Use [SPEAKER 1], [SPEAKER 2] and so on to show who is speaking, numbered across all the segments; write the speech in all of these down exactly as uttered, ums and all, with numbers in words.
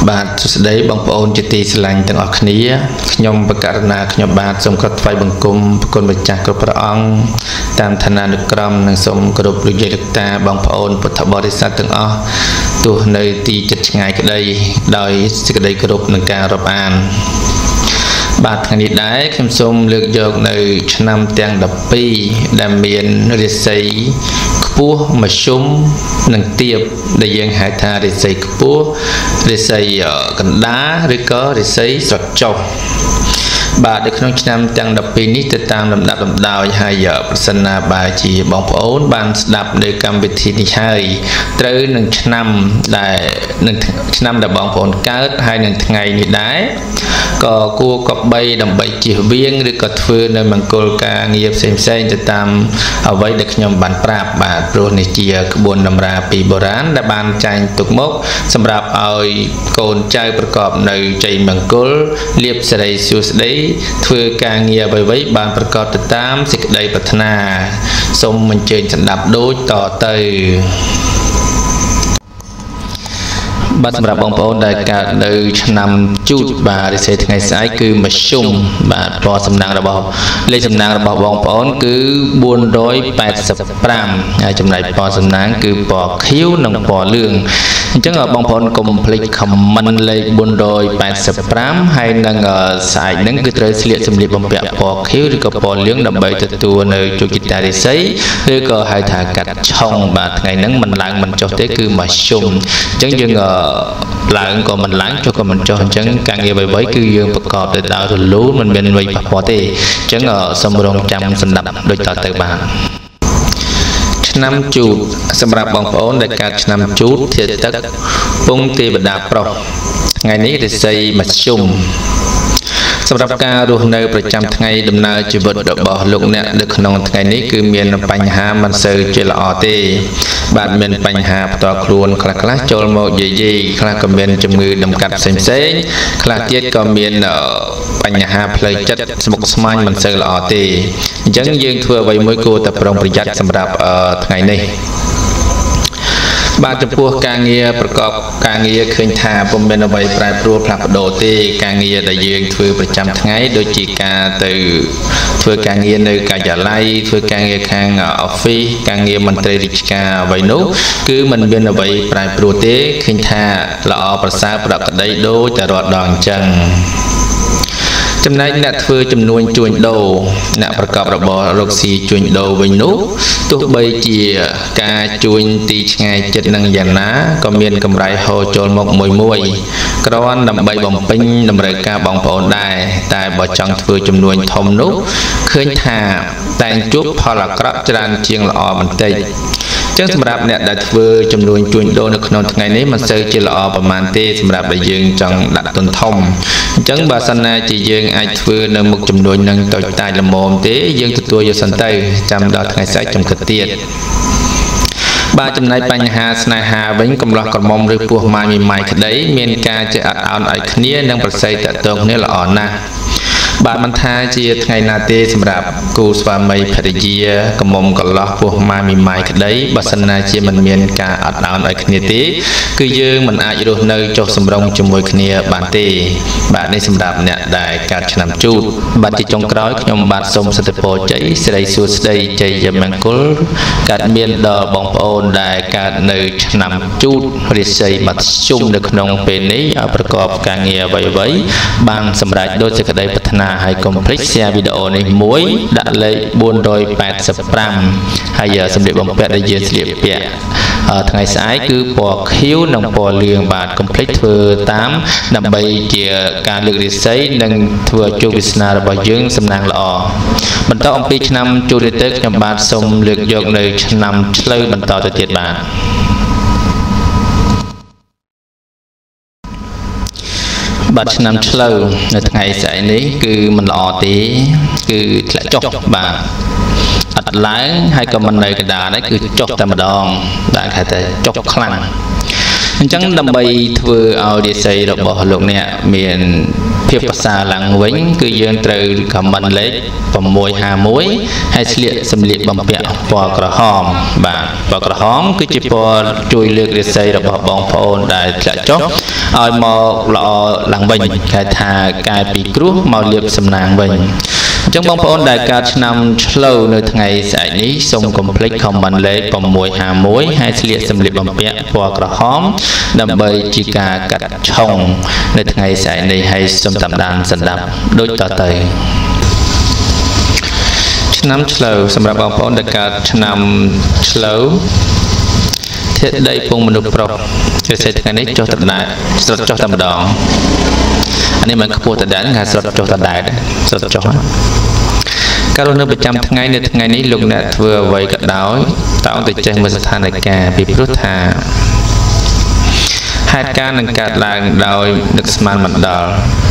[SPEAKER 1] បាទសួស្តីបងប្អូនជាទីស្រឡាញ់ទាំងអស់គ្នាខ្ញុំបកករណាខ្ញុំបាទសូមគោរពថ្វាយបង្គំប្រគុណម្ចាស់គ្រប់ព្រះអង្គតាមឋានានុក្រមនិងសូមគោរពលោកយាយលោកតាបងប្អូនពុទ្ធបរិស័ទទាំងអស់ទោះនៅទីជិតឆ្ងាយក្តីដោយសេចក្តីគោរពនិងការរាប់អានបាទថ្ងៃនេះដែរខ្ញុំសូមលើកយកនៅឆ្នាំទាំងដប់ពីរដែលមានរាសីខ្ពស់មធ្យមនិងទាបដែលយើងហៅថារាសីខ្ពស់រាសីកណ្ដាលឬក៏រាសីស្រកចុះបាទនៅក្នុងឆ្នាំទាំងដប់ពីរនេះទៅតាមលំដាប់លំដោយហើយប្រសិនណាបើជាបងប្អូនបានស្ដាប់នៅកម្មវិធីនេះហើយត្រូវនឹងឆ្នាំដែលនឹងឆ្នាំដែលបងប្អូនកើតហើយនឹងថ្ងៃនេះដែរក៏គួរក៏បីដើម្បីជៀសវាងឬក៏ធ្វើនៅមង្គលការងារផ្សេងផ្សេងទៅតាមអ្វីដែលខ្ញុំបានប្រាប់បាទព្រោះនេះជាក្បួនតម្រាពីបុរាណដែលបានចែងទុកមកសម្រាប់ឲ្យកូនចៅប្រកបនៅជ័យមង្គលលាភសិរីសួស្តីធ្វើការងារអ្វីៗបានប្រកបទៅតាមសេចក្តីប្រាថ្នាសូមអញ្ជើញស្ដាប់ដូចតទៅបាទសម្រាប់បងប្អូនដែលកើតនៅឆ្នាំជូតបាទរិស័យថ្ងៃស្អែកគឺមធ្យមបាទពណ៌សំណាងរបស់លេខសំណាងរបស់បងប្អូនគឺបួនរយប៉ែតសិបប្រាំហើយចំណែកពណ៌សំណាងគឺពណ៌ខៀវនិងពណ៌លឿងអញ្ចឹងបងប្អូនកុំភ្លេចខមមិនលេខបួនរយប៉ែតសិបប្រាំហើយនឹងស្អែកហ្នឹងគឺត្រូវស្លៀកសម្លៀកបំពាក់ពណ៌ខៀវឬក៏ពណ៌លឿងដើម្បីទទួលនៅជោគជតារិស័យឬក៏ហៅថាកាត់ឆុងបាទថ្ងៃហ្នឹងមិនឡើងមិនចុះទេគឺមធ្យមអញ្ចឹងយើងឡើងក៏មិនឡើងចុះក៏មិនចុះអញ្ចឹងការងារអ្វីៗគឺយើងប្រកបទៅដោយរលូនមិនមានអ្វីប៉ះពាល់ទេអញ្ចឹងសូមរងចាំសម្ដាប់ដូចតទៅបាទឆ្នាំជូតសម្រាប់បងប្អូនដែលកើតឆ្នាំជូតធាតុទឹកពងទេវតាប្រុសថ្ងៃនេះរិស័យមធ្យមសម្រាប់ការរស់នៅប្រចាំថ្ងៃដំណើរជីវិតរបស់លោកអ្នកនៅក្នុងថ្ងៃនេះគឺមានបញ្ហាមិនសូវជាល្អទេបាទមានបញ្ហាផ្ទាល់ខ្លួនខ្លះខ្លះចូលមកយាយីខ្លះក៏មានជំងឺដំកាត់ផ្សេងផ្សេងខ្លះទៀតក៏មានបញ្ហាផ្លូវចិត្តស្មុគស្មាញមិនសូវល្អទេអញ្ចឹងយើងធ្វើអ្វីមួយគួរតែប្រុងប្រយ័ត្នសម្រាប់ថ្ងៃនេះបាទចំពោះការងារប្រកបការងារឃើញថាពុំមានអ្វីប្រែប្រួលផ្លាស់ប្ដូរទេការងារដែលយើងធ្វើប្រចាំថ្ងៃដូចជាការទៅធ្វើការងារនៅការិយាល័យធ្វើការងារខាង office ការងារមន្ត្រីរាជការអ្វីនោះគឺមិនមានអ្វីប្រែប្រួលទេឃើញថាល្អប្រសើរប្រកក្តីដូចតែរាល់ដងអញ្ចឹងចំណែកអ្នកធ្វើចំនួនជួញដូរអ្នកប្រកបរបររកស៊ីជួញដូរវិញនោះទោះបីជាការជួញទីឆ្ងាយចិត្តនឹងយ៉ាងណាក៏មានកម្រៃហូរចូលមកមួយមួយគ្រាន់ដើម្បីបំពេញតម្រូវការបងប្អូនដែរតែបើចង់ធ្វើចំនួនធំនោះឃើញថាតែងជួបផលអាក្រក់ច្រើនជាងល្អបន្តិចចឹងសម្រាប់អ្នកដែលធ្វើចំនួនជួញដូរនៅក្នុងថ្ងៃនេះមិនសូវជាល្អប្រហែលទេសម្រាប់ដែលយើងចង់ដាក់ទុនធំអញ្ចឹងបើសិនណាជាយើងអាចធ្វើនៅមុខចំនួននឹងតូចតាចល្មមទេយើងទទួលយកសិនទៅចាំដល់ថ្ងៃស្អែកចំគិតទៀតបាទចំណែកបញ្ហាស្នេហាវិញកំឡោះក្រមុំឬពោះម៉ាយមីម៉ាយក្តីមានការចេះអត់ឱនឲ្យគ្នានិងប្រស័យតាក់ទងគ្នាល្អណាស់បាទមិនថាជាថ្ងៃណាទេសម្រាប់គូស្វាមីភរិយាកមុំកន្លោះពោះម៉ាមីម៉ាយក្តីបើសិនណាជាមិនមានការអត់ឱនឲ្យគ្នាទេគឺយើងមិនអាចរស់នៅចុះសម្រុងជាមួយគ្នាបានទេបាទនេះសម្រាប់អ្នកដែលកើតឆ្នាំជូតបាទជាចុងក្រោយខ្ញុំបាទសូមសិទ្ធិពរជ័យសិរីសួស្តីជ័យមង្គលកើតមានដល់បងប្អូនដែលកើតនៅឆ្នាំជូតរាសីមធ្យមនៅក្នុងពេលនេះឲ្យប្រកបការងារអ្វីៗបានសម្រេចដោយសេចក្តីប្រាថ្នាហើយកុំភ្លេច share វីដេអូនេះមួយដាក់លេខបួនរយប៉ែតសិបប្រាំហើយសម្លៀកបំពាក់ដែលយើងស្លៀកពាក់ថ្ងៃស្អែកគឺពណ៌ខៀវនិងពណ៌លឿងបាទកុំភ្លេចធ្វើតាមដើម្បីជាការលើករាសីនិងធ្វើជោគវាសនារបស់យើងសំណាងល្អបន្តអំពីឆ្នាំជូតទៅខ្ញុំបាទសូមលើកយកនៅឆ្នាំឆ្លូវបន្តទៅទៀតបាទបាទឆ្នាំឆ្លូវនៅថ្ងៃស្អែកនេះគឺមិនល្អទេគឺធ្លាក់ចុះបាទអត់ឡើងហើយក៏មិននៅកណ្ដាលដែរគឺចុះតែម្ដងបាទគេថាចុះខ្លាំងអញ្ចឹងដើម្បីធ្វើឲ្យរាសីរបស់លោកអ្នកមានភាពភាសាឡើងវិញគឺយើងត្រូវខមមិនលេខ651ហើយស្លៀកសម្លៀកបំពាក់ពណ៌ក្រហមបាទពណ៌ក្រហមគឺជាពណ៌ជួយលើករាសីរបស់បងប្អូនដែលធ្លាក់ចុះឲ្យមកល្អឡើងវិញគេថាកាយពីគ្រោះមកលាបសំណាងវិញអញ្ចឹងបងប្អូនដែលកើតឆ្នាំឆ្លូវនៅថ្ងៃស្អែកនេះសូមកុំភ្លេចខមមិនលេខ651ហើយស្លៀកសម្លៀកបំពាក់ពណ៌ក្រហមដើម្បីជាការកាត់ឆុងនៅថ្ងៃស្អែកនេះហើយសូមតាមដានសន្តាប់ដូចតទៅឆ្នាំឆ្លូវសម្រាប់បងប្អូនដែលកើតឆ្នាំឆ្លូវធាតុដីពងមនុស្សប្រុសជាសេចថ្ងៃនេះចុះតដែលស្រត់ចុះតែម្ដងអានេះមិនខ្ពស់តដែលគេស្រត់ចុះតដែលស្រត់ចុះកាលនៅប្រចាំថ្ងៃនៅថ្ងៃនេះលោកអ្នកធ្វើអ្វីក៏ដោយតើទៅចេះមើលស្ថានភាពពីព្រោះថាហេតុការណ៍នឹងកើតឡើងដោយនឹកស្មានមិនដល់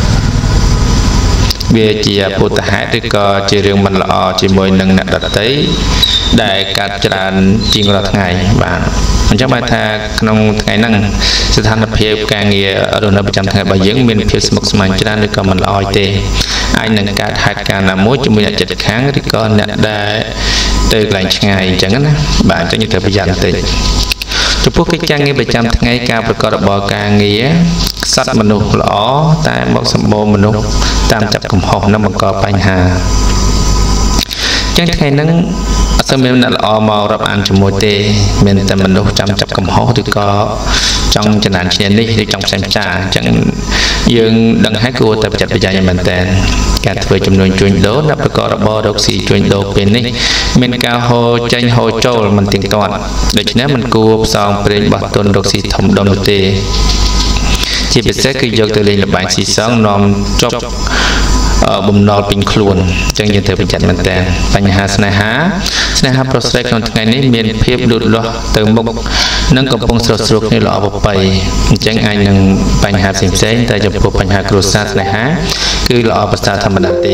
[SPEAKER 1] វាជាពុទ្ធហេតុឬក៏ជារឿងមិនល្អជាមួយនឹងអ្នកដទៃដែលកាត់ច្រើនជាងរាល់ថ្ងៃបាទអញ្ចឹងបានថាក្នុងថ្ងៃហ្នឹងស្ថានភាពការងាររស់នៅប្រចាំថ្ងៃរបស់យើងមានភាពស្មុគស្មាញច្រើនឬក៏មិនល្អទេអាចនឹងកើតហេតុការណ៍ណាមួយជាមួយអ្នកចិត្តខាងឬក៏អ្នកដែលទៅកន្លែងឆ្ងាយអញ្ចឹងណាបាទអញ្ចឹងត្រូវប្រយ័ត្នបន្តិចចំពោះកិច្ចការងារប្រចាំថ្ងៃការប្រកបរបរការងារសត្វមនុស្សល្អតែមកសម្បូរមនុស្សតាមចាប់កំហុសនិងបង្កបញ្ហាចឹងថ្ងៃហ្នឹងអត់សូវមានអ្នកល្អមករាប់អានជាមួយទេមានតែមនុស្សចាំចាប់កំហុសឬក៏ចង់ចំណានឈ្នានេះឬចង់ផ្សេងផ្សាអញ្ចឹងយើងដឹងហើយគួរតែប្រយ័ត្នប្រយែងមែនតើការធ្វើចំនួនជួញដូរអ្នកប្រកបរបររកស៊ីជួញដូរពេលនេះមានការហូរចេញហូរចូលមិនទៀងទាត់ដូច្នេះមិនគួរផ្សងព្រេងបោះទុនរកស៊ីធំដុំនោះទេជាពិសេសគឺយកទៅលេងល្បែងស៊ីសងនាំចប់បំណុលពេញខ្លួនអញ្ចឹងយើងត្រូវប្រយ័ត្នមែនតើបញ្ហាស្នេហាស្នេហាប្រុសស្រីក្នុងថ្ងៃនេះមានភាពលូតលាស់ទៅមុខនិងកំពុងស្រស់ស្រួលគ្នាល្អប្រពៃអញ្ចឹងអាចនឹងបញ្ហាផ្សេងផ្សេងតែចំពោះបញ្ហាគ្រួសារស្នេហាគឺល្អប្រសើរធម្មតាទេ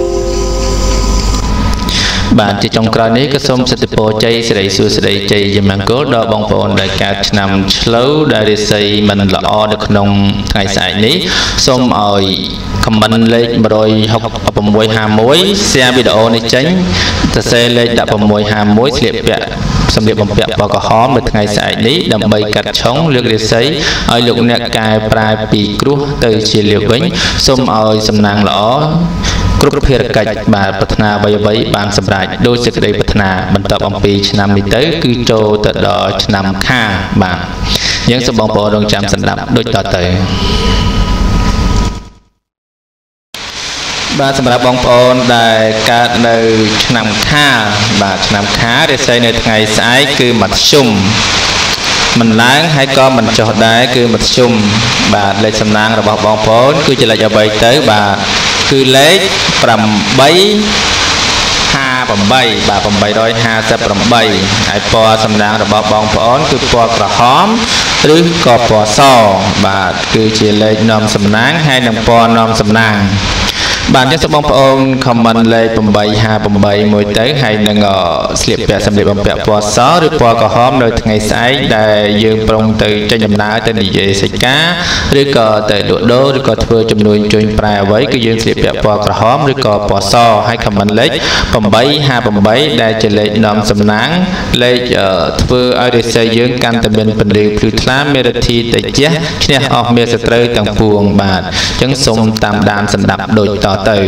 [SPEAKER 1] បាទជាចុងក្រោយនេះក៏សូមសិទ្ធិពរជ័យសិរីសួស្តីជ័យយមង្គលដល់បងប្អូនដែលកើតឆ្នាំឆ្លូវដែលរាសីមិនល្អនៅក្នុងថ្ងៃស្អែកនេះសូមឲ្យខមមិនលេខmột sáu hai một แชร์វីដេអូនេះចេញសរសេរលេខmột sáu hai mộtស្លៀកពាក់សម្លៀកបំពាក់ពណ៌ក្រហមនៅថ្ងៃស្អែកនេះដើម្បីកាត់ឆុងលើករាសីឲ្យលោកអ្នកកែប្រែពីគ្រោះទៅជាលាភវិញសូមឲ្យសំណាងល្អគ្រប់ភារកិច្ចបាទប្រាថ្នាអ្វីអ្វីបានសម្រេចដោយសេចក្តីប្រាថ្នាបន្តអំពីឆ្នាំនេះទៅគឺចូលទៅដល់ឆ្នាំខាលបាទយើងសូមបងប្អូនរងចាំស្ដាប់ដូចតទៅបាទសម្រាប់បងប្អូនដែលកើតនៅឆ្នាំខាលបាទឆ្នាំខាលរាសីនៅថ្ងៃស្អែកគឺមធ្យមមិនឡើងហើយក៏មិនចុះដែរគឺមធ្យមបាទលេខសំណាងរបស់បងប្អូនគឺជាលេខអ្វីទៅបាទគឺលេខ8 58បាទ858ហើយពណ៌សំណាងរបស់បងប្អូនគឺពណ៌ក្រហមឬក៏ពណ៌សបាទគឺជាលេខនាំសំណាងហើយនិងពណ៌នាំសំណាងបាទអញ្ចឹងសូមបងប្អូនខមមិនលេខ8 58មួយទៅហើយនឹងស្លៀកពាក់សម្លៀកបំពាក់ពណ៌សឬពណ៌ក្រហមនៅថ្ងៃស្អែកដែលយើងប្រុងទៅចេញដំណើរទៅនិយាយសេចក្ដីឬក៏ទៅលក់ដូរឬក៏ធ្វើចំនួនជួញប្រែអ្វីគឺយើងស្លៀកពាក់ពណ៌ក្រហមឬក៏ពណ៌សហើយខមមិនលេខ8 58ដែលជាលេខនាំសំណាងលេខធ្វើឲ្យរាសីយើងកាន់តែមានពន្លឺភ្លឺថ្លាមេរធីតេជះឈ្នះអស់មេសត្រូវទាំងពួងបាទអញ្ចឹងសូមតាមដានស្ដាប់ដូចតទៅ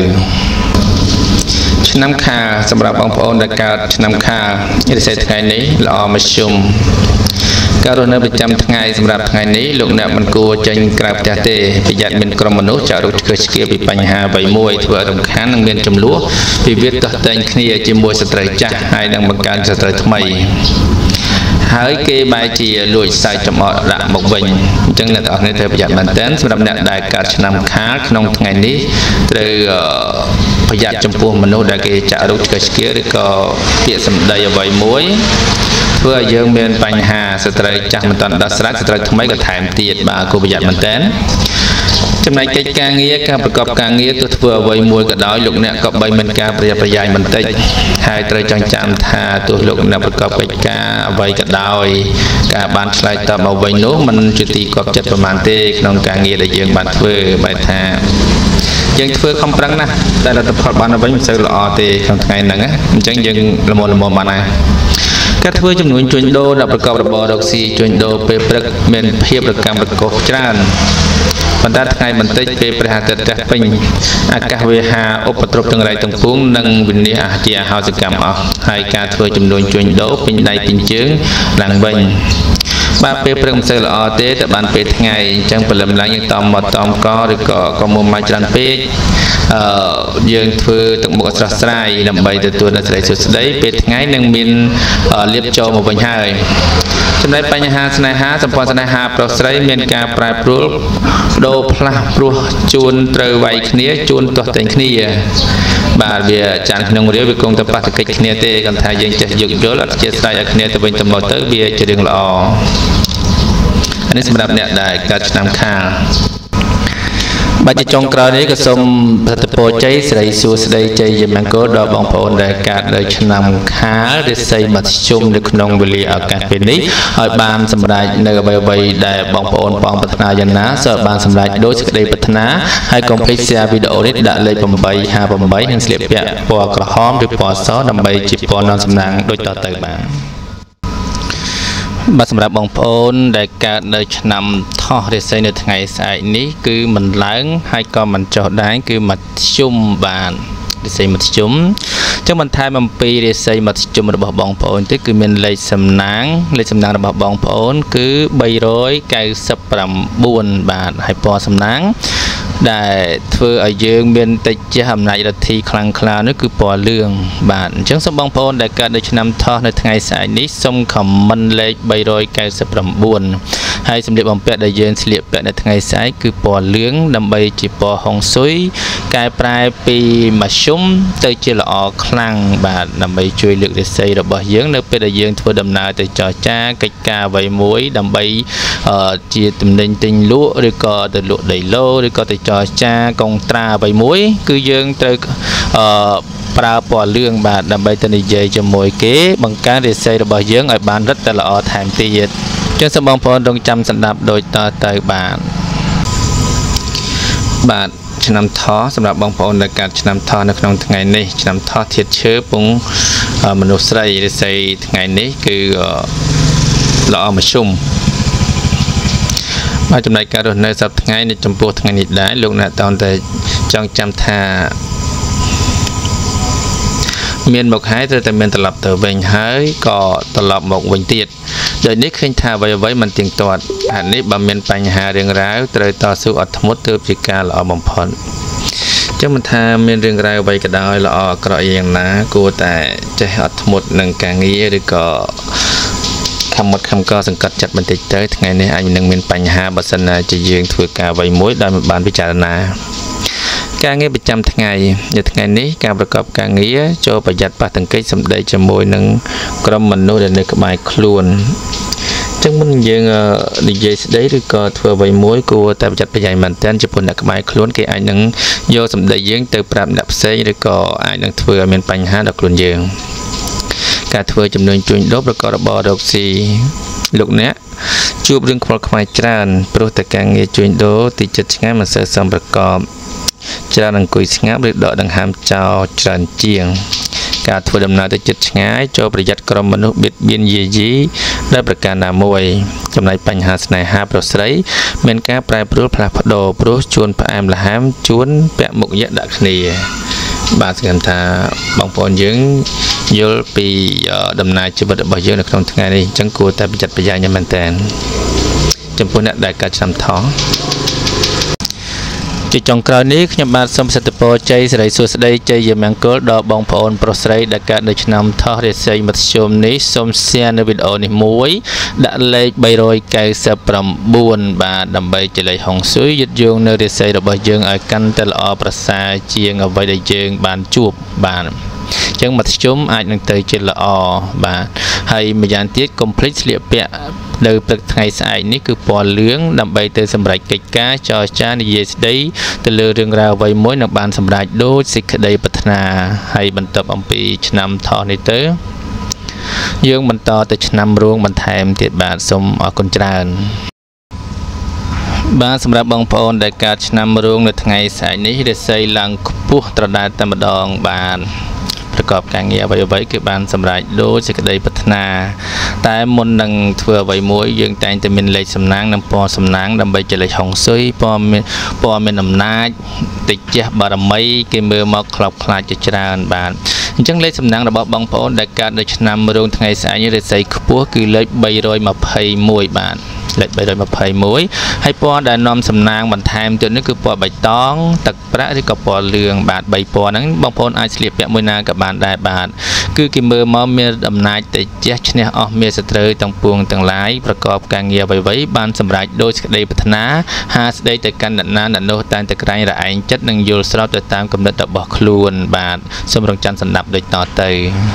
[SPEAKER 1] ឆ្នាំខាលសម្រាប់បងប្អូនដែលកើតឆ្នាំខាលរាសីថ្ងៃនេះល្អមធ្យមការរស់នៅប្រចាំថ្ងៃសម្រាប់ថ្ងៃនេះលោកអ្នកមិនគួរចេញក្រៅផ្ទះទេប្រយ័ត្នមានក្រុមមនុស្សចាក់រុកឆ្កឹះឆ្កៀលពីបញ្ហាអ្វីមួយធ្វើឲ្យរំខាននិងមានចំនួនវិវាទទាស់ទែងគ្នាជាមួយសត្រូវចាស់ហើយនឹងបង្កើនសត្រូវថ្មីហើយគេបែរជាលួចសាច់ចំអកដាក់មកវិញអញ្ចឹងអ្នកទាំងអស់គ្នាត្រូវប្រយ័ត្នមែនទែនសម្រាប់អ្នកដែលកើតឆ្នាំខាលក្នុងថ្ងៃនេះត្រូវប្រយ័ត្នចំពោះមនុស្សដែលគេចាក់រុកឆ្កឹះឆ្កៀលឬក៏ពាក្យសម្ដីអ្វីមួយធ្វើឲ្យយើងមានបញ្ហាសត្រូវចាស់មិនទាន់ដោះស្រាយសត្រូវថ្មីក៏ថែមទៀតបាទគួរប្រយ័ត្នមែនទែនចំណែកកិច្ចការងារការប្រកបការងារទោះធ្វើអ្វីមួយក៏ដោយលោកអ្នកក៏បីមានការប្រយ័ត្នប្រយែងបន្តិចហើយត្រូវចងចាំថាទោះលោកអ្នកប្រកបកិច្ចការអ្វីក៏ដោយការបានឆ្លើយតបមកវិញនោះមិនជាទីគាប់ចិត្តប្រមាណទេក្នុងការងារដែលយើងបានធ្វើបែរថាយើងធ្វើខំប្រឹងណាស់តែលទ្ធផលបានទៅវិញមិនសូវល្អទេក្នុងថ្ងៃហ្នឹងអញ្ចឹងយើងល្មមល្មមបានដែរការធ្វើចំនួនជួញដូរដែលប្រកបរបររកស៊ីជួញដូរពេលព្រឹកមានភាពរកម្មរកុសច្រើនប៉ុន្តែថ្ងៃបន្តិចពេលព្រះអាទិត្យចាស់ពេញអាកាសវាហាឧបទ្រពទាំងរៃទាំងពួងនិងវិនិច្ឆ័យជាអហោសកម្មអស់ហើយការធ្វើចំនួនជួញដូរពេញដៃពេញជើងឡើងវិញបាទពេលព្រឹកមិនសូវល្អទេតែបានពេលថ្ងៃអញ្ចឹងព្រលឹមឡើងយើងតមកតមកឬក៏ក៏មុំមកច្រើនពេកអឺយើងធ្វើទឹកមុខស្រស់ស្រាយដើម្បីទទួលនូវសេរីសុខស្ដីពេលថ្ងៃនឹងមានលៀបចូលមកវិញហើយចំណែកបញ្ហាស្នេហាសម្ព័ន្ធស្នេហាប្រុសស្រីមានការប្រែប្រួលដូរផ្លាស់ព្រោះជួនត្រូវវាយគ្នាជួនទាស់តែងគ្នាបាទវាចានក្នុងរាវវាគង់តែប៉ះទង្គិចគ្នាទេគាត់ថាយើងចេះយោគយល់អត់ជាស្រ័យឲ្យគ្នាទៅវិញទៅមកទៅវាជារឿងល្អអានេះសម្រាប់អ្នកដែលកើតឆ្នាំខាលបាទជាចុងក្រោយនេះក៏សូមប្រតិពោជ័យសិរីសួស្តីជ័យយមង្គលដល់បងប្អូនដែលកើតនៅឆ្នាំខាលរិស័យមធ្យមនៅក្នុងវេលាឱកាសពេលនេះឲ្យបានសម្រេចនៅអ្វីៗដែលបងប្អូនបងប្រាថ្នាយ៉ាងណាសូមបានសម្រេចដោយសេចក្តីប្រាថ្នាហើយកុំភ្លេច share វីដេអូនេះដាក់លេខeight five eightនិងស្លៀកពាក់ពណ៌ក្រហមឬពណ៌សដើម្បីជាពណ៌នាំសំណាងដូចតទៅបានបាទសម្រាប់បងប្អូនដែលកើតនៅឆ្នាំថោះរាសីនៅថ្ងៃស្អែកនេះគឺមិនឡើងហើយក៏មិនចុះដែរគឺមធ្យមបានរាសីមធ្យមអញ្ចឹងបន្ថែមអំពីរាសីមធ្យមរបស់បងប្អូនទៅគឺមានលេខសំណាងលេខសំណាងរបស់បងប្អូនគឺthree ninety-nineបាទហើយពណ៌សំណាងដែលធ្វើឲ្យយើងមានតិចជាអំណាចរដ្ឋីខ្លាំងក្លានោះគឺពណ៌លឿងបាទអញ្ចឹងសូមបងប្អូនដែលកើតនៅឆ្នាំថោះនៅថ្ងៃស្អែកនេះសូមខមមិនលេខthree ninety-nineហើយសម្លៀកបំពាក់ដែលយើងស្លៀកពាក់នៅថ្ងៃស្អែកគឺពណ៌លឿងដើម្បីជាពណ៌ហុងស៊ុយកែប្រែពីមធ្យមទៅជាល្អខ្លាំងបាទដើម្បីជួយលើករាសីរបស់យើងនៅពេលដែលយើងធ្វើដំណើរទៅចរចាកិច្ចការអ្វីមួយដើម្បីជាទំនិញទិញលក់ឬក៏ទៅលក់ដីឡូឬក៏ទៅចរចាកុងត្រាអ្វីមួយគឺយើងត្រូវអឺប្រើពណ៌លឿងបាទដើម្បីទៅនិយាយជាមួយគេបង្កើនរាសីរបស់យើងឲ្យបានរឹតតែល្អថែមទៀតចឹងសូមបងប្អូនរងចាំស្ដាប់ដូចតទៅបាទបាទឆ្នាំថោះសម្រាប់បងប្អូនដែលកើតឆ្នាំថោះនៅក្នុងថ្ងៃនេះឆ្នាំថោះធាតុឈើពងមនុស្សស្រីរាសីថ្ងៃនេះគឺល្អមធ្យមបាទចំណែកការរស់នៅសប្តាហ៍ថ្ងៃនៅចំពោះថ្ងៃនេះដែរលោកអ្នកតើតែចង់ចាំថាមានមកហើយត្រូវតែមានត្រឡប់ទៅវិញហើយក៏ត្រឡប់មកវិញទៀតដោយនេះឃើញថាអ្វីៗមិនទៀងទាត់អានេះបើមានបញ្ហារឿងរ៉ាវត្រូវតស៊ូអត់ធ្មត់ទើបជាការល្អបំផុតចឹងមិនថាមានរឿងរ៉ាវអ្វីក៏ដោយល្អអាក្រក់យ៉ាងណាគួរតែចេះអត់ធ្មត់នឹងការងារឬក៏ខំមកខំកសង្កត់ចិត្តបន្តិចទៅថ្ងៃនេះអាចនឹងមានបញ្ហាបើសិនណាជាយើងធ្វើការអ្វីមួយដោយមិនបានពិចារណាការងារប្រចាំថ្ងៃនៅថ្ងៃនេះការប្រកបការងារចូលប្រយ័ត្នប៉ះទង្គិចសម្ដីជាមួយនឹងក្រុមមនុស្សដែលនៅក្បែរខ្លួនអញ្ចឹងមុនយើងនិយាយស្ដីឬក៏ធ្វើអ្វីមួយគួរតែប្រយ័ត្នប្រយែងមែនទែនចំពោះអ្នកក្បែរខ្លួនគេអាចនឹងយកសម្ដីយើងទៅប្រាប់អ្នកផ្សេងឬក៏អាចនឹងធ្វើឲ្យមានបញ្ហាដល់ខ្លួនយើងការធ្វើចំនួនជួញដូរប្រកបរបររកស៊ីលោកអ្នកជួបរឿងខ្វល់ខ្វាយច្រើនព្រោះតែការងារជួញដូរទីចិត្តឆ្ងាយមិនសូវសមប្រកបច្រើនអង្គុយស្ងាត់ឬដកដង្ហើមចោលច្រើនជាងការធ្វើដំណើរទៅជិតឆ្ងាយចូលប្រយ័ត្នក្រុមមនុស្សបៀតបៀនយាយីដោយប្រការណាមួយចំណែកបញ្ហាស្នេហាប្រុសស្រីមានការប្រែប្រួលផ្លាស់ប្ដូរព្រោះជួនផ្អែមល្ហែមជួនពាក់មុខយៈដាក់គ្នាបាទស្គាល់ថាបងប្អូនយើងយល់ពីដំណើរជីវិតរបស់យើងនៅក្នុងថ្ងៃនេះអញ្ចឹងគួរតែប្រយ័ត្នប្រយែងយ៉ាងមែនទែនចំពោះអ្នកដែលកើតឆ្នាំថោះជាចុងក្រោយនេះខ្ញុំបាទសូមសិទ្ធិពរជ័យសិរីសួស្តីជ័យយមង្គលដល់បងប្អូនប្រុសស្រីដែលកើតនៅឆ្នាំថោះរាសីមធ្យមនេះសូម share នៅវីដេអូនេះមួយដាក់លេខthree ninety-nineបាទដើម្បីជាលេខហុងស៊ុយយឹតយោងនៅរាសីរបស់យើងឲ្យកាន់តែល្អប្រសើរជាងអ្វីដែលយើងបានជួបបានអញ្ចឹងមធ្យមអាចនឹងទៅជាល្អបាទហើយម្យ៉ាងទៀតកុំភ្លេចស្លៀកពាក់នៅព្រឹកថ្ងៃស្អែកនេះគឺពណ៌លឿងដើម្បីទៅសម្រេចកិច្ចការចរចានិយាយស្ដីទៅលើរឿងរ៉ាវអ្វីមួយនឹងបានសម្រេចដូចសេចក្តីប្រាថ្នាហើយបន្ទាប់អំពីឆ្នាំថោះនេះទៅយើងបន្តទៅឆ្នាំរួងបន្ថែមទៀតបាទសូមអរគុណច្រើនបាទសម្រាប់បងប្អូនដែលកើតឆ្នាំរោងនៅថ្ងៃស្អែកនេះរាសីឡើងខ្ពស់ត្រដែតតែម្ដងបានប្រកបការងារអ្វីៗគឺបានសម្រេចដូចសេចក្តីប្រាថ្នាតែមុននឹងធ្វើអ្វីមួយយើងតែងតែមានលេខសំណាងនិងពណ៌សំណាងដើម្បីជាលេខហុងស៊ុយពណ៌មានពណ៌មានអំណាចតិចះបារមីគេមើលមកខ្លោបខ្លាចជាច្រើនបាទអញ្ចឹងលេខសំណាងរបស់បងប្អូនដែលកើតនៅឆ្នាំរោងថ្ងៃស្អែកនេះរាសីខ្ពស់គឺលេខបីរយម្ភៃមួយបាទលេខបីរយម្ភៃមួយហើយពណ៌ដែលនាំសំណាងបន្ថែមទៀតនេះគឺពណ៌បៃតងទឹកប្រាក់ឬក៏ពណ៌លឿងបាទបីពណ៌ហ្នឹងបងប្អូនអាចស្លៀកពាក់មួយណាក៏បានដែរបាទគឺគេមើលមកមានអំណាចតិចឈ្នះអស់មានសត្រូវទាំងពួងទាំងឡាយប្រកបការងារអ្វីៗបានសម្រេចដោយសេចក្តីប្រាថ្នាហាស្ដីទៅកាន់អ្នកណាអ្នកនោះតែងតែក្រែងរឯងចិត្តនិងយល់ស្របទៅតាមគំនិតរបស់ខ្លួនបាទសូមរងចាំសន្តាប់ដូចតទៅ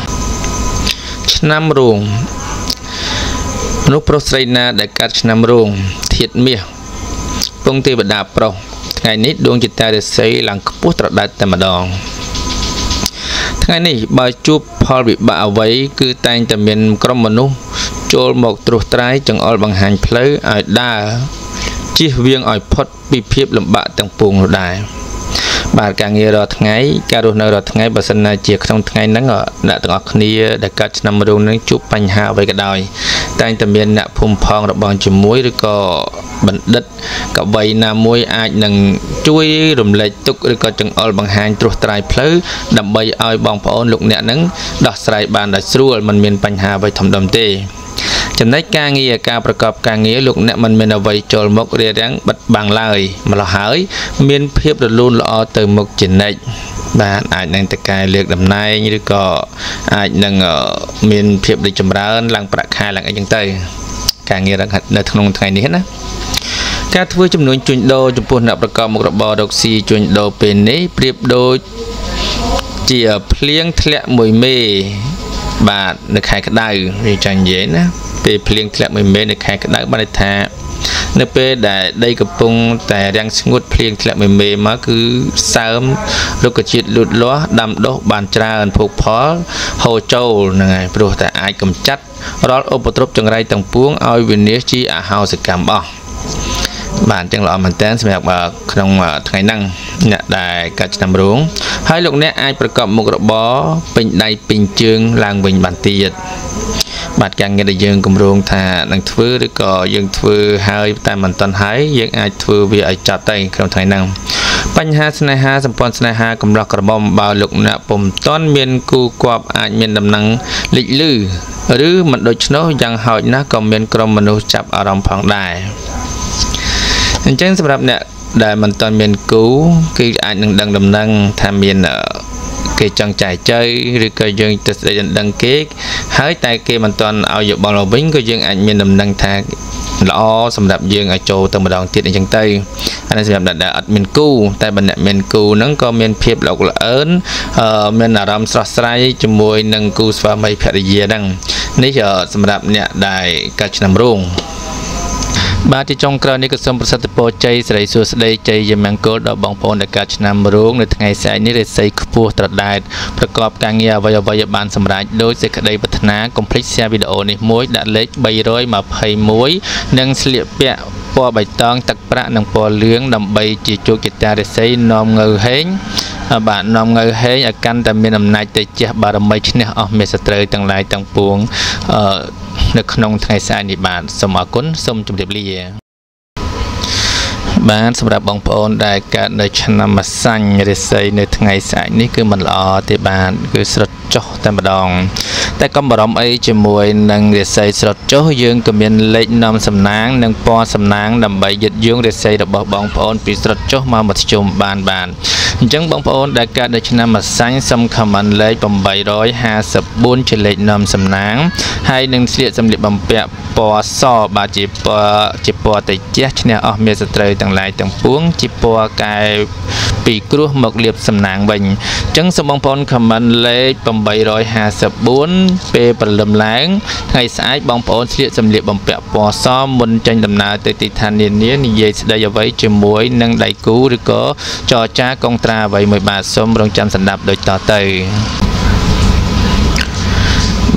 [SPEAKER 1] ឆ្នាំរោងមនុស្សប្រុសស្រីណាដែលកើតឆ្នាំរោងធាតុមាសពងទេវតាប្រុសថ្ងៃនេះដួងចិត្តរាសីឡើងខ្ពស់ត្រដែតតែម្ដងថ្ងៃនេះបើជួបផលវិបាកអ្វីគឺតែងតែមានក្រុមមនុស្សចូលមកត្រួសត្រាយចង្អុលបង្ហាញផ្លូវឲ្យដើរជៀសវាងឲ្យផុតពីភាពលំបាកទាំងពួងនោះដែរបាទការងាររាល់ថ្ងៃការរស់នៅរាល់ថ្ងៃបើសិនណាជាក្នុងថ្ងៃហ្នឹងអ្នកទាំងអស់គ្នាដែលកើតឆ្នាំរោងនឹងជួបបញ្ហាអ្វីក៏ដោយតែងតែមានអ្នកភូមិផងរបស់ជាមួយឬក៏បណ្ឌិតកវីណាមួយអាចនឹងជួយរំលែកទុក្ខឬក៏ចង្អុលបង្ហាញត្រួសត្រាយផ្លូវដើម្បីឲ្យបងប្អូនលោកអ្នកនឹងដោះស្រាយបានដោយស្រួលមិនមានបញ្ហាអ្វីធំដុំទេចំណែកការងារការប្រកបការងារលោកអ្នកមិនមានអ្វីចូលមុខរារាំងបិទបាំងឡើយម្ល៉េះហើយមានភាពរលូនល្អទៅមុខជានិច្ចបាទអាចនឹងតកែលើកតំណែងឬក៏អាចនឹងមានភាពរីកចម្រើនឡើងប្រាក់ខែឡើងអីចឹងទៅការងារនៅក្នុងថ្ងៃនេះណាការធ្វើចំនួនជួញដូរចំពោះអ្នកប្រកបមុខរបររកស៊ីជួញដូរពេលនេះប្រៀបដូចជាភ្លៀងធ្លាក់មួយមេបាទនៅខែក្តៅវាចាញ់និយាយណាពេលភ្លៀងធ្លាក់មួយមេនៅខែក្តៅបានន័យថានៅពេលដែលដីកំពុងតែរាំងស្ងួតភ្លៀងធ្លាក់មួយមេមកគឺសើមរុក្ខជាតិលូតលាស់ដាំដុះបានច្រើនភោគផលហូរចូលហ្នឹងហើយព្រោះតែអាចកម្ចាត់រាល់ឧបទ្រពចង្រៃទាំងពួងឲ្យវិនាសជាអហោសកម្មអស់បាទអញ្ចឹងល្អមែនតើសម្រាប់ក្នុងថ្ងៃហ្នឹងអ្នកដែលកើតឆ្នាំរោងហើយលោកអ្នកអាចប្រកបមុខរបរពេញដៃពេញជើងឡើងវិញបានទៀតបាទការងារដែលយើងគម្រោងថានឹងធ្វើឬក៏យើងធ្វើហើយតែមិនទាន់ហើយយើងអាចធ្វើវាឲ្យចប់ទៅក្នុងថ្ងៃហ្នឹងបញ្ហាស្នេហាសម្ព័ន្ធស្នេហាកំឡោះក្រមុំបើលោកអ្នកពុំទាន់មានគូគប់អាចមានដំណឹងលេចលឺឬមិនដូច្នោះយ៉ាងហោចណាស់ក៏មានក្រុមមនុស្សចាប់អារម្មណ៍ផងដែរអញ្ចឹងសម្រាប់អ្នកដែលមិនទាន់មានគូគឺអាចនឹងដឹងដំណឹងថាមានគេចង់ចែកចៃឬក៏យើងទៅស្ដីដណ្ដឹងគេហើយតែគេមិនទាន់ឲ្យយោបល់មកវិញក៏យើងអាចមានដំណឹងថាល្អសម្រាប់យើងឲ្យចូលទៅម្ដងទៀតអញ្ចឹងទៅអានេះសម្រាប់អ្នកដែលអត់មានគូតែបើអ្នកមានគូហ្នឹងក៏មានភាពល្អល្អើនមានអារម្មណ៍ស្រស់ស្រាយជាមួយនឹងគូស្វាមីភរិយាហ្នឹងនេះសម្រាប់អ្នកដែលកើតឆ្នាំរោងបាទទីចុងក្រោយនេះក៏សូមប្រសិទ្ធពរជ័យសិរីសួស្តីជ័យយមង្គលដល់បងប្អូនដែលកើតឆ្នាំរោងនៅថ្ងៃស្អែកនេះរាសីខ្ពស់ត្រដែតប្រកបការងារអ្វីអ្វីឲ្យបានសម្រេចដោយសេចក្តីប្រាថ្នាកុំភ្លេច share វីដេអូនេះមួយដាក់លេខបីរយម្ភៃមួយនិងស្លៀកពាក់ពណ៌បៃតងទឹកប្រាក់និងពណ៌លឿងដើម្បីជាជោគជតារាសីនាំងើហេងបាទនាំងើហេងឲ្យកាន់តែមានអំណាចទៅជះបារមីឈ្នះអស់មេសត្រូវទាំងឡាយទាំងពួងអឺនៅក្នុងថ្ងៃស្អែកនេះបាទសូមអរគុណសូមជម្រាបលាបាទសម្រាប់បងប្អូនដែលកើតនៅឆ្នាំម្សាញ់រាសីនៅថ្ងៃស្អែកនេះគឺមិនល្អទេបាទគឺស្រុតចុះតែម្ដងតែកុំបារម្ភអីជាមួយនឹងរាសីស្រុតចុះយើងក៏មានលេខនាំសំណាងនិងពណ៌សំណាងដើម្បីយឹតយងរាសីរបស់បងប្អូនពីស្រុតចុះមកមធ្យមបានបានអញ្ចឹងបងប្អូនដែលកើតនៅឆ្នាំម្សាញ់សូមខមមិនលេខeight five fourជាលេខនាំសំណាងហើយនឹងស្លៀកសម្លៀកបំពាក់ពណ៌សបាទជាពណ៌ជាពណ៌តិចឈ្នះអស់មានសត្រូវទាំងឡាយទាំងពួងជាពណ៌កែពីគ្រោះមកលាបសំណាងវិញអញ្ចឹងសូមបងប្អូនខមមិនលេខeight five fourពេលព្រលឹមឡើងថ្ងៃស្អែកបងប្អូនស្លៀកសម្លៀកបំពាក់ពណ៌សមុនចេញដំណើរទៅទីឋាននានានិយាយស្ដីអ្វីជាមួយនឹងដៃគូឬក៏ចរចាកងត្រាអ្វីមួយបាទសូមរងចាំស្ដាប់ដូចតទៅ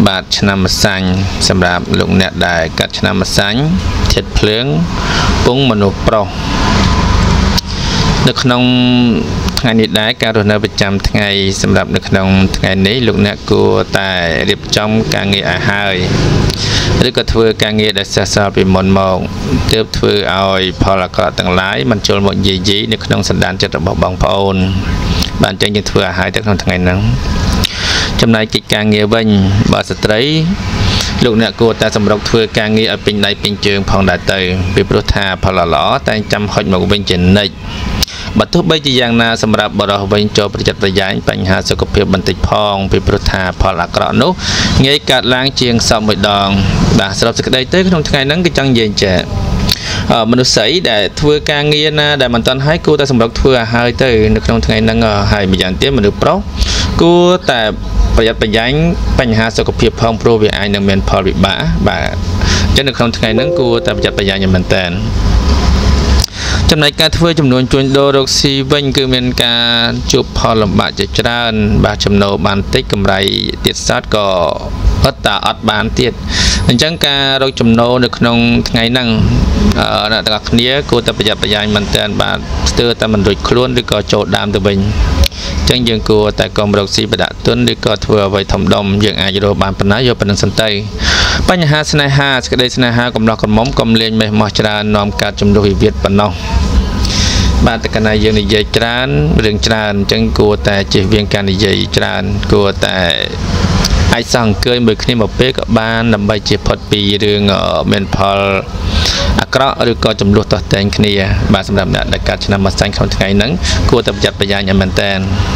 [SPEAKER 1] បាទឆ្នាំម្សាញ់សម្រាប់លោកអ្នកដែលកាត់ឆ្នាំម្សាញ់ធាតុភ្លើងពងមនុស្សប្រុសនៅក្នុងថ្ងៃនេះដែរការរស់នៅប្រចាំថ្ងៃសម្រាប់នៅក្នុងថ្ងៃនេះលោកអ្នកគួរតែរៀបចំការងារឲ្យហើយឬក៏ធ្វើការងារដែលសេះសល់ពីមុនមកទើបធ្វើឲ្យផលអាក្រក់ទាំងឡាយមិនចូលមកយាយីនៅក្នុងសន្តានចិត្តរបស់បងប្អូនបានចឹងយើងធ្វើឲ្យហើយទៅក្នុងថ្ងៃហ្នឹងចំណែកកិច្ចការងារវិញបើស្ត្រីលោកអ្នកគួរតែសម្រុកធ្វើការងារឲ្យពេញដៃពេញជើងផងដែរទៅពីព្រោះថាផលល្អតែចាំហុចមកវិញជានិច្ចបើទោះបីជាយ៉ាងណាសម្រាប់បរិះវិញចូលប្រយ័ត្នប្រយែងបញ្ហាសុខភាពបន្តិចផងពីព្រោះថាផលអាក្រក់នោះងាយកើតឡើងជាងសពមួយដងបាទសរុបសេចក្តីទៅក្នុងថ្ងៃហ្នឹងគឺចង់និយាយចាមនុស្សស្រីដែលធ្វើការងារណាដែលមិនទាន់ហើយគួរតែសម្រុកធ្វើឲ្យហើយទៅនៅក្នុងថ្ងៃហ្នឹងហើយម្យ៉ាងទៀតមនុស្សប្រុសគួរតែប្រយ័ត្នប្រយែងបញ្ហាសុខភាពផងព្រោះវាអាចនឹងមានផលវិបាកបាទអញ្ចឹងនៅក្នុងថ្ងៃហ្នឹងគួរតែប្រយ័ត្នប្រយែងយ៉ាងមែនតើចំណែកការធ្វើចំនួនជួញដូររកស៊ីវិញគឺមានការជួបផលលំបាកជាច្រើនបាទចំណូលបានតិចកម្រៃទៀតសតក៏អត់តាអត់បានទៀតអញ្ចឹងការរកចំណូលនៅក្នុងថ្ងៃហ្នឹងអ្នកទាំងអស់គ្នាគួរតែប្រយ័ត្នប្រយែងមែនតើបាទស្ទើរតែមិនរួចខ្លួនឬក៏ចូលដើមទៅវិញអញ្ចឹងយើងគួរតែកុំរកស៊ីបដាក់ទុនឬក៏ធ្វើអ្វីធំដុំយើងអាចរកបានប៉ុណ្ណាយកប៉ុណ្្នឹងសិនទៅបញ្ហាស្នេហាសេចក្តីស្នេហាកំឡោះកំមុំកុំលេងមេះម៉ោះច្រើននាំកើតចំនួនវិវាទប៉ុណ្ណោះបាទតែកណាយើងនិយាយច្រើនរឿងច្រើនអញ្ចឹងគួរតែជៀសវាងការនិយាយច្រើនគួរតែអាចសង្កេតមើលគ្នាមកពេលក៏បានដើម្បីជៀសផុតពីរឿងមានផលអាក្រក់ឬក៏ចំនួនទាស់តែងគ្នាបាទសម្រាប់អ្នកដែលកាត់ឆ្នាំម្សាញ់ក្នុងថ្ងៃហ្នឹងគួរតែប្រយ័ត្នប្រយែងឲ្យមែនតើ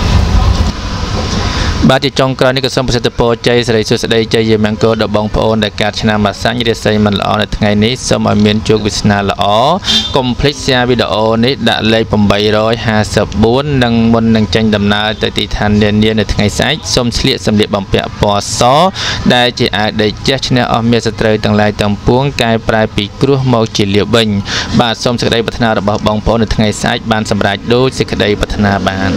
[SPEAKER 1] បាទជាចុងក្រោយនេះក៏សូមប្រសិទ្ធពរជ័យសិរីសួស្តីជ័យយាមង្គលដល់បងប្អូនដែលកើតឆ្នាំម្សាញ់រាសីមិនល្អនៅថ្ងៃនេះសូមឲ្យមានជោគវាសនាល្អកុំភ្លេច share វីដេអូនេះដាក់លេខeight five fourនិងមុននឹងចេញដំណើរទៅទីឋាននានានៅថ្ងៃស្អែកសូមស្លៀកសម្លៀកបំពាក់ពណ៌សដែលជាអាវដេកចេះឈ្នះអស់មាសសត្រូវទាំងឡាយទាំងពួងកែប្រែពីគ្រោះមកជាលាភវិញបាទសូមសេចក្តីប្រាថ្នារបស់បងប្អូននៅថ្ងៃស្អែកបានសម្រេចដូចសេចក្តីប្រាថ្នាបាន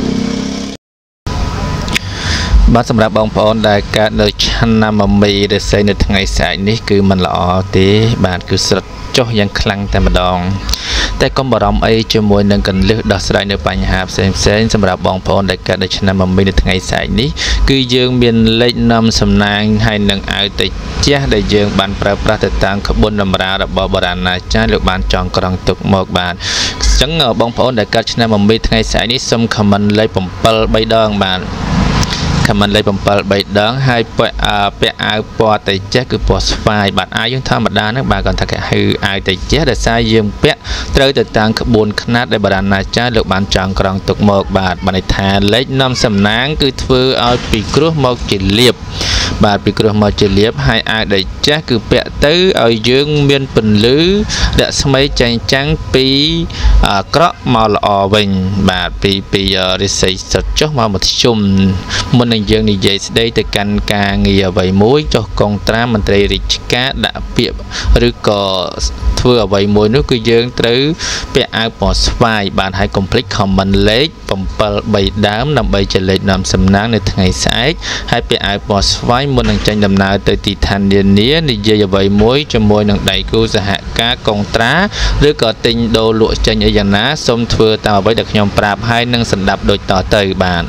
[SPEAKER 1] បាទសម្រាប់បងប្អូនដែលកើតនៅឆ្នាំមមីរិស័យនៅថ្ងៃស្អែកនេះគឺមិនល្អទេបាទគឺស្រត់ចុះយ៉ាងខ្លាំងតែម្ដងតែកុំបារម្ភអីជាមួយនឹងកន្លឹះដោះស្រាយនៅបញ្ហាផ្សេងផ្សេងសម្រាប់បងប្អូនដែលកើតនៅឆ្នាំមមីនៅថ្ងៃស្អែកនេះគឺយើងមានលេខនាំសំណាងហើយនឹងអាវតេជះដែលយើងបានប្រើប្រាស់ទៅតាមក្បួនតម្រារបស់បុរាណាចារ្យលោកបានចងក្រងទុកមកបាទអញ្ចឹងបងប្អូនដែលកើតឆ្នាំមមីថ្ងៃស្អែកនេះសូមខមមិនលេខseven threeដងបាទខមមិនលេខseven threeដងហើយពាក់ពាក់អាវពណ៌តេជះគឺពណ៌ស្វាយបាទអាវយើងធម្មតាហ្នឹងបាទគាត់ថាគេហៅអាវតេជះដែលសារយើងពាក់ត្រូវទៅតាមក្បួនខ្នាតដែលបុរាណាចារ្យលោកបានចងក្រងទុកមកបាទបានន័យថាលេខនាំសំណាងគឺធ្វើឲ្យពីគ្រោះមកជាលាភបាទពីគ្រោះមកជាលាភហើយអាវតេជះគឺពាក់ទៅឲ្យយើងមានពន្លឺរស្មីចែងចាំងពីអាក្រក់មកល្អវិញបាទពីពីរិស័យស្រត់ចុះមកមធ្យមមុននឹងយើងនិយាយស្ដីទៅកាន់ការងារអ្វីមួយចុះកងត្រាមន្ត្រីរាជការដាក់ពាក្យឬក៏ធ្វើអ្វីមួយនោះគឺយើងត្រូវពាក់អាវពណ៌ស្វាយបាទហើយកុំភ្លេច comment លេខseven threeដើមដើម្បីជាលេខនាំសំណាងនៅថ្ងៃស្អែកហើយពាក់អាវពណ៌ស្វាយមុននឹងចេញដំណើរទៅទីឋាននានានិយាយអ្វីមួយជាមួយនឹងដៃគូសហការកងត្រាឬក៏ទិញដូរលក់ចេញអីយ៉ាងណាសូមធ្វើតាមអ្វីដែលខ្ញុំប្រាប់ហើយនឹងសម្ដាប់ដូចតទៅបាទ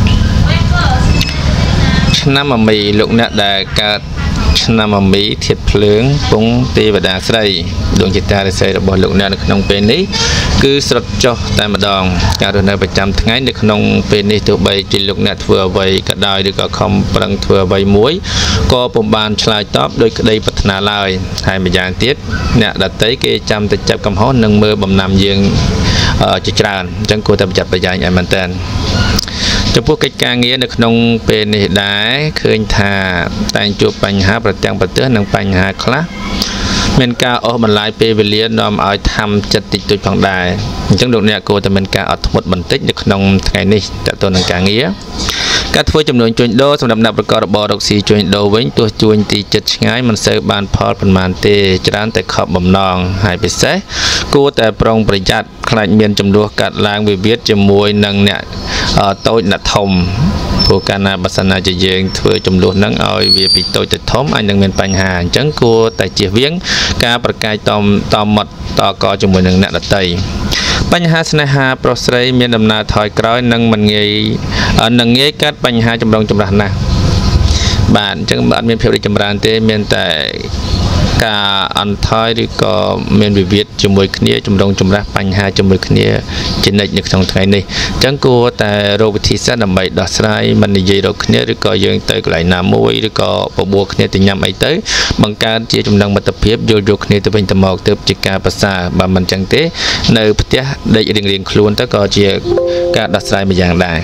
[SPEAKER 1] ឆ្នាំមមីលោកអ្នកដែលកើតឆ្នាំមមីធាតុភ្លើងពងទេវតាស្រីដួងចិត្តរិស័យរបស់លោកអ្នកនៅក្នុងពេលនេះគឺស្រត់ចុះតែម្ដងការរស់នៅប្រចាំថ្ងៃនៅក្នុងពេលនេះទោះបីជាលោកអ្នកធ្វើអ្វីក៏ដោយឬក៏ខំប្រឹងធ្វើអ្វីមួយក៏ពុំបានឆ្លើយតបដោយក្តីប្រាថ្នាឡើយហើយម្យ៉ាងទៀតអ្នកដតីគេចាំតែចាប់កំហុសនិងមើលបំណាំយើងជាច្រើនអញ្ចឹងគួរតែប្រយ័ត្នប្រយែងឲ្យមែនតើចំពោះកិច្ចការងារនៅក្នុងពេលនេះដែរឃើញថាតែងជួបបញ្ហាប្រទាំងប្រទះនិងបញ្ហាខ្លះមានការអស់បន្លាយពេលវេលានាំឲ្យធំចិត្តតិចតួចផងដែរអញ្ចឹងលោកអ្នកគួរតែមានការអត់ធ្មត់បន្តិចនៅក្នុងថ្ងៃនេះតទៅនឹងការងារការធ្វើចំនួនជួញដូរសម្រាប់អ្នកប្រកបរបររកស៊ីជួញដូរវិញទោះជួញទីចិត្តឆ្ងាយមិនសូវបានផលប៉ុន្មានទេច្រើនតែខកបំណងហើយពិសេសគួរតែប្រុងប្រយ័ត្នខ្លាចមានចំនួនកាត់ឡើងវិវាទជាមួយនឹងអ្នកតូចអ្នកធំព្រោះកាលណាបើសិនណាជាយើងធ្វើចំនួនហ្នឹងឲ្យវាពីតូចទៅធំអាចនឹងមានបញ្ហាអញ្ចឹងគួរតែជៀសវាងការប្រកែកតមតមាត់តកជាមួយនឹងអ្នកដទៃបញ្ហាស្នេហាប្រុសស្រីមានដំណើរថយក្រោយនិងមិនងាយនឹងងាយកើតបញ្ហាចម្រុងចម្រាស់ណាស់បាទអញ្ចឹងអត់មានភាពរីកចម្រើនទេមានតែការអន់ថយឬក៏មានវិវាទជាមួយគ្នាចម្រុងចម្រាស់បញ្ហាជាមួយគ្នាជានិច្ចនៅក្នុងថ្ងៃនេះអញ្ចឹងគួរតែរកវិធីសាស្ត្រដើម្បីដោះស្រាយមិននិយាយរកគ្នាឬក៏យើងទៅកន្លែងណាមួយឬក៏បបួលគ្នាទៅញ៉ាំអីទៅបង្កើតជាចំណងមិត្តភាពយល់យកគ្នាទៅវិញទៅមកទើបជាការប្រសើរបើមិនអញ្ចឹងទេនៅផ្ទះដេករៀងរៀងខ្លួនទៅក៏ជាការដោះស្រាយមួយយ៉ាងដែរ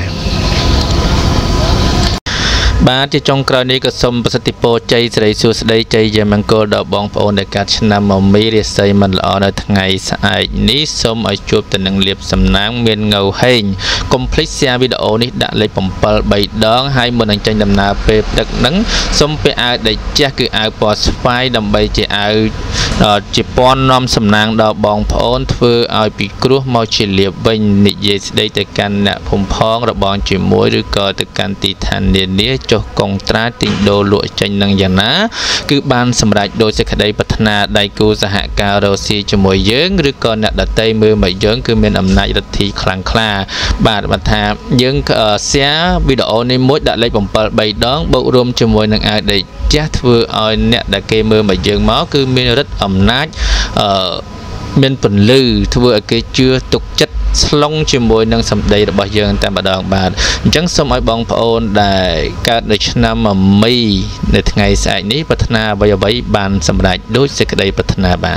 [SPEAKER 1] បាទជាចុងក្រោយនេះក៏សូមប្រសិទ្ធពរជ័យសិរីសួស្តីជ័យជាមង្គលដល់បងប្អូនដែលកើតឆ្នាំមមីរាសីមិនល្អនៅថ្ងៃស្អែកនេះសូមឲ្យជួបទៅនឹងលាភសំណាងមានងៅហេងកុំភ្លេច share វីដេអូនេះដាក់លេខbảy 3ដងហើយមុននឹងចេញដំណើរពេលព្រឹកហ្នឹងសូមពាក់អាវដែលជះគឺអាវពណ៌ស្វាយដើម្បីជាអាវជាពណ៌នាំសំណាងដល់បងប្អូនធ្វើឲ្យពីគ្រោះមកជាលាភវិញនិយាយស្ដីទៅកាន់អ្នកភូមិផងរបងជាមួយឬក៏ទៅកាន់ទីឋាននានាចុះកុងត្រាទិញដូរលក់ចេញនឹងយ៉ាងណាគឺបានសម្រេចដោយសេចក្តីប្រាថ្នាដៃគូសហការរកស៊ីជាមួយយើងឬក៏អ្នកដតីមើលមកយើងគឺមានអំណាចរដ្ឋីខ្លាំងក្លាបាទបើថាយើង share វីដេអូនេះមួយដាក់លេខbảy 3ដងបូករួមជាមួយនឹងអាវដេកចាស់ធ្វើឲ្យអ្នកដែលគេមើលមកយើងមកគឺមានរិទ្ធអំណាចអឺមានពន្លឺធ្វើឲ្យគេជឿទុកចិត្តស្លុងជាមួយនឹងសម្ដីរបស់យើងតែម្ដងបាទអញ្ចឹងសូមឲ្យបងប្អូនដែលកើតនៅឆ្នាំមមីនៅថ្ងៃស្អែកនេះប្រាថ្នាអ្វីអ្វីបានសម្រេចដូចសេចក្តីប្រាថ្នាបាទ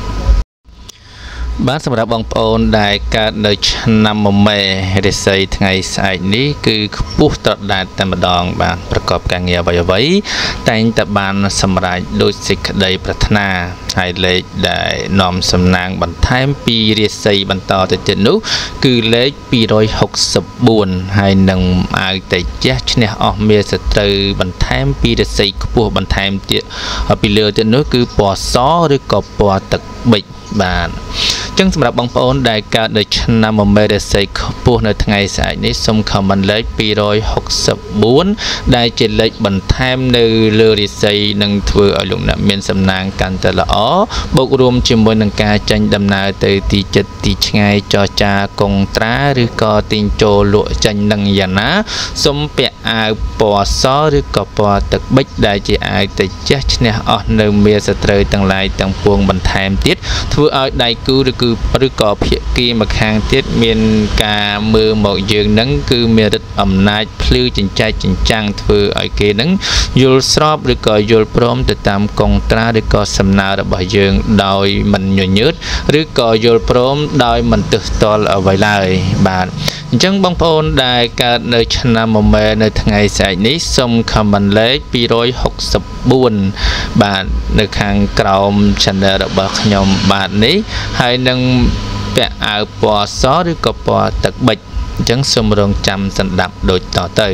[SPEAKER 1] បាទសម្រាប់បងប្អូនដែលកើតនៅឆ្នាំមមេរាសីថ្ងៃស្អែកនេះគឺខ្ពស់ត្រដែតតែម្ដងបាទប្រកបការងារអ្វីអ្វីតែងតែបានសម្រេចដូចសេចក្តីប្រាថ្នាហើយលេខដែលនាំសំណាងបន្ថែមពីរាសីបន្តទៅទៀតនោះគឺលេខពីរយហុកសិបបួនហើយនឹងអាវតេជះឈ្នះអស់មាសត្រូវបន្ថែមពីរាសីខ្ពស់បន្ថែមទៀតពីលើទៀតនោះគឺពណ៌សឬក៏ពណ៌ទឹកប៊ិចបាទអញ្ចឹងសម្រាប់បងប្អូនដែលកើតនៅឆ្នាំមមេរាសីខ្ពស់នៅថ្ងៃស្អែកនេះសូមខមមិនលេខពីរយហុកសិបបួនដែលជាលេខបន្ថែមនៅលើរាសីនឹងធ្វើឲ្យលោកអ្នកមានសំណាងកាន់តែល្អបូករួមជាមួយនឹងការចេញដំណើរទៅទីជិតទីឆ្ងាយចរចាកុងត្រាឬក៏ទិញចូលលក់ចេញនឹងយ៉ាងណាសូមពាក់អាវពណ៌សឬក៏ពណ៌ទឹកប៊ិចដែលជាអាវតេជះឈ្នះអស់នៅមាសត្រូវទាំងឡាយទាំងពួងបន្ថែមទៀតធ្វើឲ្យដៃគូឬគឺឬក៏ភាគីម្ខាងទៀតមានការមើលមកយើងនឹងគឺមានរិទ្ធអំណាចភ្លឺចិញ្ចែកចិញ្ចាំងធ្វើឲ្យគេនឹងយល់ស្របឬក៏យល់ព្រមទៅតាមកុងត្រាឬក៏សំណើរបស់យើងដោយមិនញញើតឬក៏យល់ព្រមដោយមិនទើសទាល់អ្វីឡើយបាទអញ្ចឹងបងប្អូនដែលកើតនៅឆ្នាំមមេនៅថ្ងៃស្អែកនេះសូមខមមិនលេខពីរយហុកសិបបួនបាទនៅខាងក្រោម channel របស់ខ្ញុំបាទនេះហើយនឹងពាក់អាវពណ៌សឬក៏ពណ៌ទឹកប៊ិចអញ្ចឹងសូមរងចាំសន្តាប់ដូចតទៅ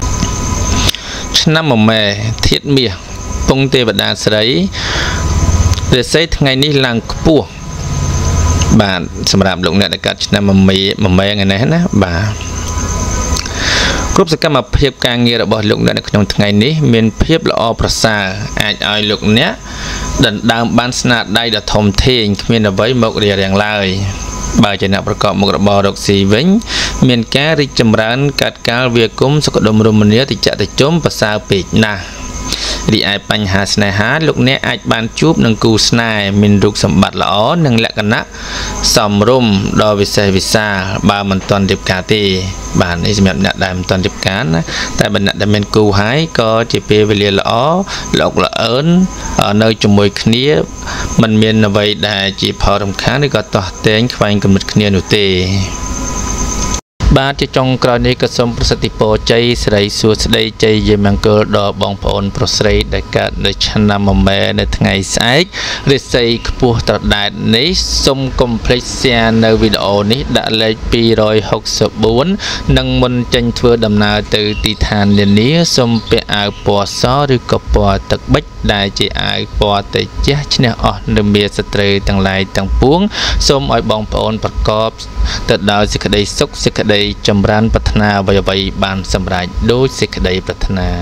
[SPEAKER 1] ឆ្នាំមមេធាតុមាសពងទេវតាស្រីរាសីថ្ងៃនេះឡើងខ្ពស់បាទសម្រាប់លោកអ្នកដែលកើតឆ្នាំមមេមមេថ្ងៃនេះណាបាទគ្រប់សកម្មភាពការងាររបស់លោកអ្នកនៅក្នុងថ្ងៃនេះមានភាពល្អប្រសើរអាចឲ្យលោកអ្នកដណ្ដើមបានស្នាដៃដ៏ធំធេងគ្មានអ្វីមករារាំងឡើយបើជាអ្នកប្រកបមុខរបររកស៊ីវិញមានការរីកចម្រើនកាត់កាលវាគុំសុខដុមរមនាតិចតិចុំប្រសើរពេកណាស់រីឯបញ្ហាស្នេហាលោកអ្នកអាចបានជួបនឹងគូស្នេហ៍មានរូបសម្បត្តិល្អនិងលក្ខណៈសមរម្យដ៏វិសេសវិសាលបើមិនទាន់រៀបការទេបាទនេះសម្រាប់អ្នកដែលមិនទាន់រៀបការណាតែបើអ្នកដែលមានគូហើយក៏ជាពេលវេលាល្អលោកល្អឿននៅជាមួយគ្នាមិនមានអ្វីដែលជាផលរំខានឬក៏ទាស់ទែងខ្វែងគំនិតគ្នានោះទេបាទជាចុងក្រោយនេះក៏សូមប្រសិទ្ធពរជ័យសិរីសួស្តីជ័យជាមង្គលដល់បងប្អូនប្រុសស្រីដែលកើតនៅឆ្នាំមមេនៅថ្ងៃស្អែករាសីខ្ពស់ត្រដែតនេះសូមកុំភ្លេច share នៅវីដេអូនេះដាក់លេខពីរយហុកសិបបួននិងមុនចេញធ្វើដំណើរទៅទីឋាននានាសូមពាក់អាវពណ៌សឬក៏ពណ៌ទឹកប៊ិចដែលជាអាវពណ៌តេជះឈ្នះអស់នៅមាសត្រូវទាំងឡាយទាំងពួងសូមឲ្យបងប្អូនប្រកបទៅដល់សេចក្តីសុខសេចក្តីចម្រើនប្រាថ្នាអ្វីអ្វីបានសម្រេចដោយសេចក្តីប្រាថ្នា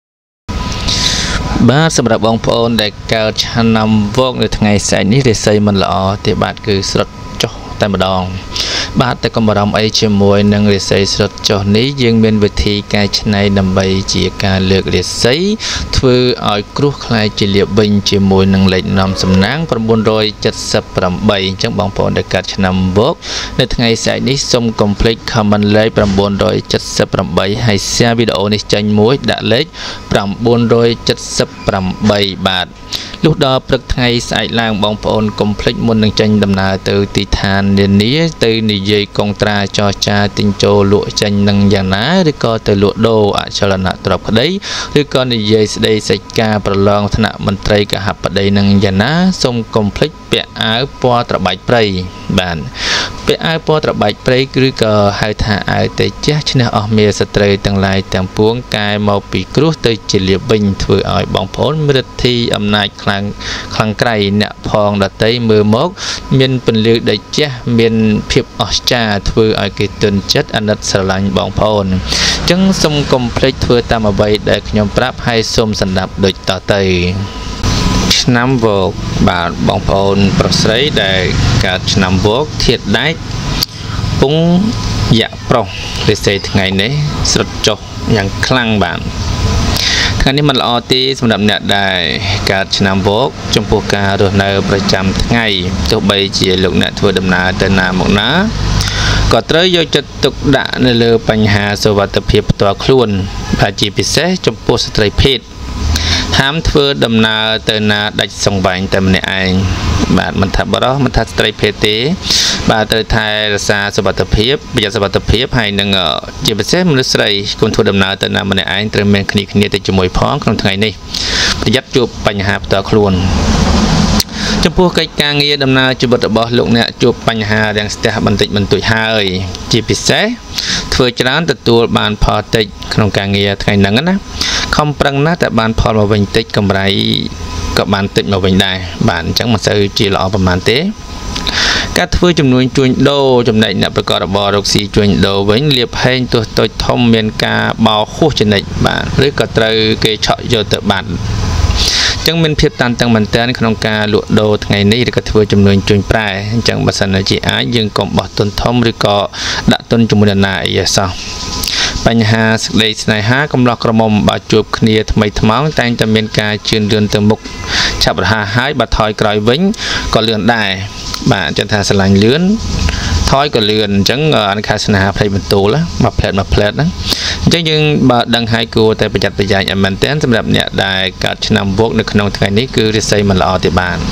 [SPEAKER 1] បាទសម្រាប់បងប្អូនដែលកើតឆ្នាំវកនៅថ្ងៃស្អែកនេះរាសីមិនល្អទេបាទគឺស្រុតចុះតែម្ដងបាទតែកុំបារម្ភអីជាមួយនឹងរាសីស្រុតចុះនេះយើងមានវិធីកែច្នៃដើម្បីជាការលើករាសីធ្វើឲ្យគ្រោះខ្លាយជាលាភវិញជាមួយនឹងលេខនាំសំណាង៩៧៨អញ្ចឹងបងប្អូនដែលកើតឆ្នាំវកនៅថ្ងៃស្អែកនេះសូមកុំភ្លេច comment លេខ៩៧៨ហើយ share វីដេអូនេះចេញមួយដាក់លេខ៩៧៨បាទលុះដល់ព្រឹកថ្ងៃស្អែកឡើងបងប្អូនកុំភ្លេចមុននឹងចេញដំណើរទៅទីឋាននានាទៅនិយាយកងត្រាចរចាទិញចូលលក់ចេញនឹងយ៉ាងណាឬក៏ទៅលក់ដូរអចលនទ្រព្យក្តីឬក៏និយាយស្ដីសេចក្ដីប្រឡងថ្នាក់មន្ត្រីកហបតីនឹងយ៉ាងណាសូមកុំភ្លេចពាក់អាវពណ៌ត្របែកព្រៃបាទពាក់អាវពណ៌ត្របែកព្រៃឬក៏ហៅថាអាវតេជះឈ្នះអស់មារសត្រូវទាំងឡាយទាំងពួងកែមកពីគ្រោះទៅជាលាភវិញធ្វើឲ្យបងប្អូនមានឫទ្ធិអំណាចខ្លាំងខ្លាំងក្រៃអ្នកផងដតីមើលមកមានពន្លឺតេជះមានភាពអស្ចារ្យធ្វើឲ្យគេទន់ចិត្តអាណិតស្រឡាញ់បងប្អូនអញ្ចឹងសូមកុំភ្លេចធ្វើតាមអ្វីដែលខ្ញុំប្រាប់ហើយសូមសន្តាប់ដូចតទៅឆ្នាំវកបាទបងប្អូនប្រុសស្រីដែលកើតឆ្នាំវកធាតុដែកពងយៈប្រុសរាសីថ្ងៃនេះស្រុតចុះយ៉ាងខ្លាំងបាទថ្ងៃនេះមិនល្អទេសម្រាប់អ្នកដែលកើតឆ្នាំវកចំពោះការរស់នៅប្រចាំថ្ងៃទោះបីជាលោកអ្នកធ្វើដំណើរទៅណាមកណាក៏ត្រូវយកចិត្តទុកដាក់នៅលើបញ្ហាសុវត្ថិភាពផ្ទាល់ខ្លួនបាទជាពិសេសចំពោះស្ត្រីភេទហាមធ្វើដំណើរទៅណាដាច់សង្វែងតែម្នាក់ឯងបាទមិនថាបរិសុទ្ធមិនថាស្ត្រីភេទទេបាទត្រូវថែរក្សាសុវត្ថិភាពប្រយ័ត្នសុវត្ថិភាពហើយនឹងជាពិសេសមនុស្សស្រីគុំធ្វើដំណើរទៅណាម្នាក់ឯងត្រូវមានគ្នាគ្នាទៅជាមួយផងក្នុងថ្ងៃនេះប្រយ័ត្នជួបបញ្ហាផ្ទាល់ខ្លួនចំពោះកិច្ចការងារដំណើរជីវិតរបស់លោកអ្នកជួបបញ្ហារាំងស្ទះបន្តិចបន្តួចហើយជាពិសេសធ្វើច្រើនទទួលបានផលតិចក្នុងការងារថ្ងៃហ្នឹងណាខំប្រឹងណាស់តែបានផលមកវិញតិចកម្រៃក៏បានតិចមកវិញដែរបាទអញ្ចឹងមិនសូវជាល្អប្រហែលទេការធ្វើចំនួនជួញដូរចំណែកអ្នកប្រកបរបររកស៊ីជួញដូរវិញលៀបហែងទោះតូចធំមានការបោហួសចនិចបាទឬក៏ត្រូវគេឆក់យកទៅបាត់អញ្ចឹងមានភាពតានតឹងមែនទែនក្នុងការលក់ដូរថ្ងៃនេះឬក៏ធ្វើចំនួនជួញប្រែអញ្ចឹងបើសិនជាអាចយើងកុំបោះទុនធំឬក៏ដាក់ទុនជាមួយនរណាអីសោះបញ្ហាសេចក្តីស្នេហាកំឡោះក្រមុំបើជួបគ្នាថ្មីថ្មោងតែងតែមានការជឿនលឿនទៅមុខឆាប់រហ័សហើយបើថយក្រោយវិញក៏លឿនដែរបាទអញ្ចឹងថាស្រឡាញ់លឿនថយក៏លឿនអញ្ចឹងអានខាស្នេហាផ្លេចបន្ទូលមកផ្លែតមកផ្លែតហ្នឹងអញ្ចឹងយើងបើដឹងហើយគួរតែប្រយ័ត្នប្រយែងឲ្យមែនទែនសម្រាប់អ្នកដែលកើតឆ្នាំវកនៅក្នុងថ្ងៃនេះគឺរាសីមិនល្អទេបាទ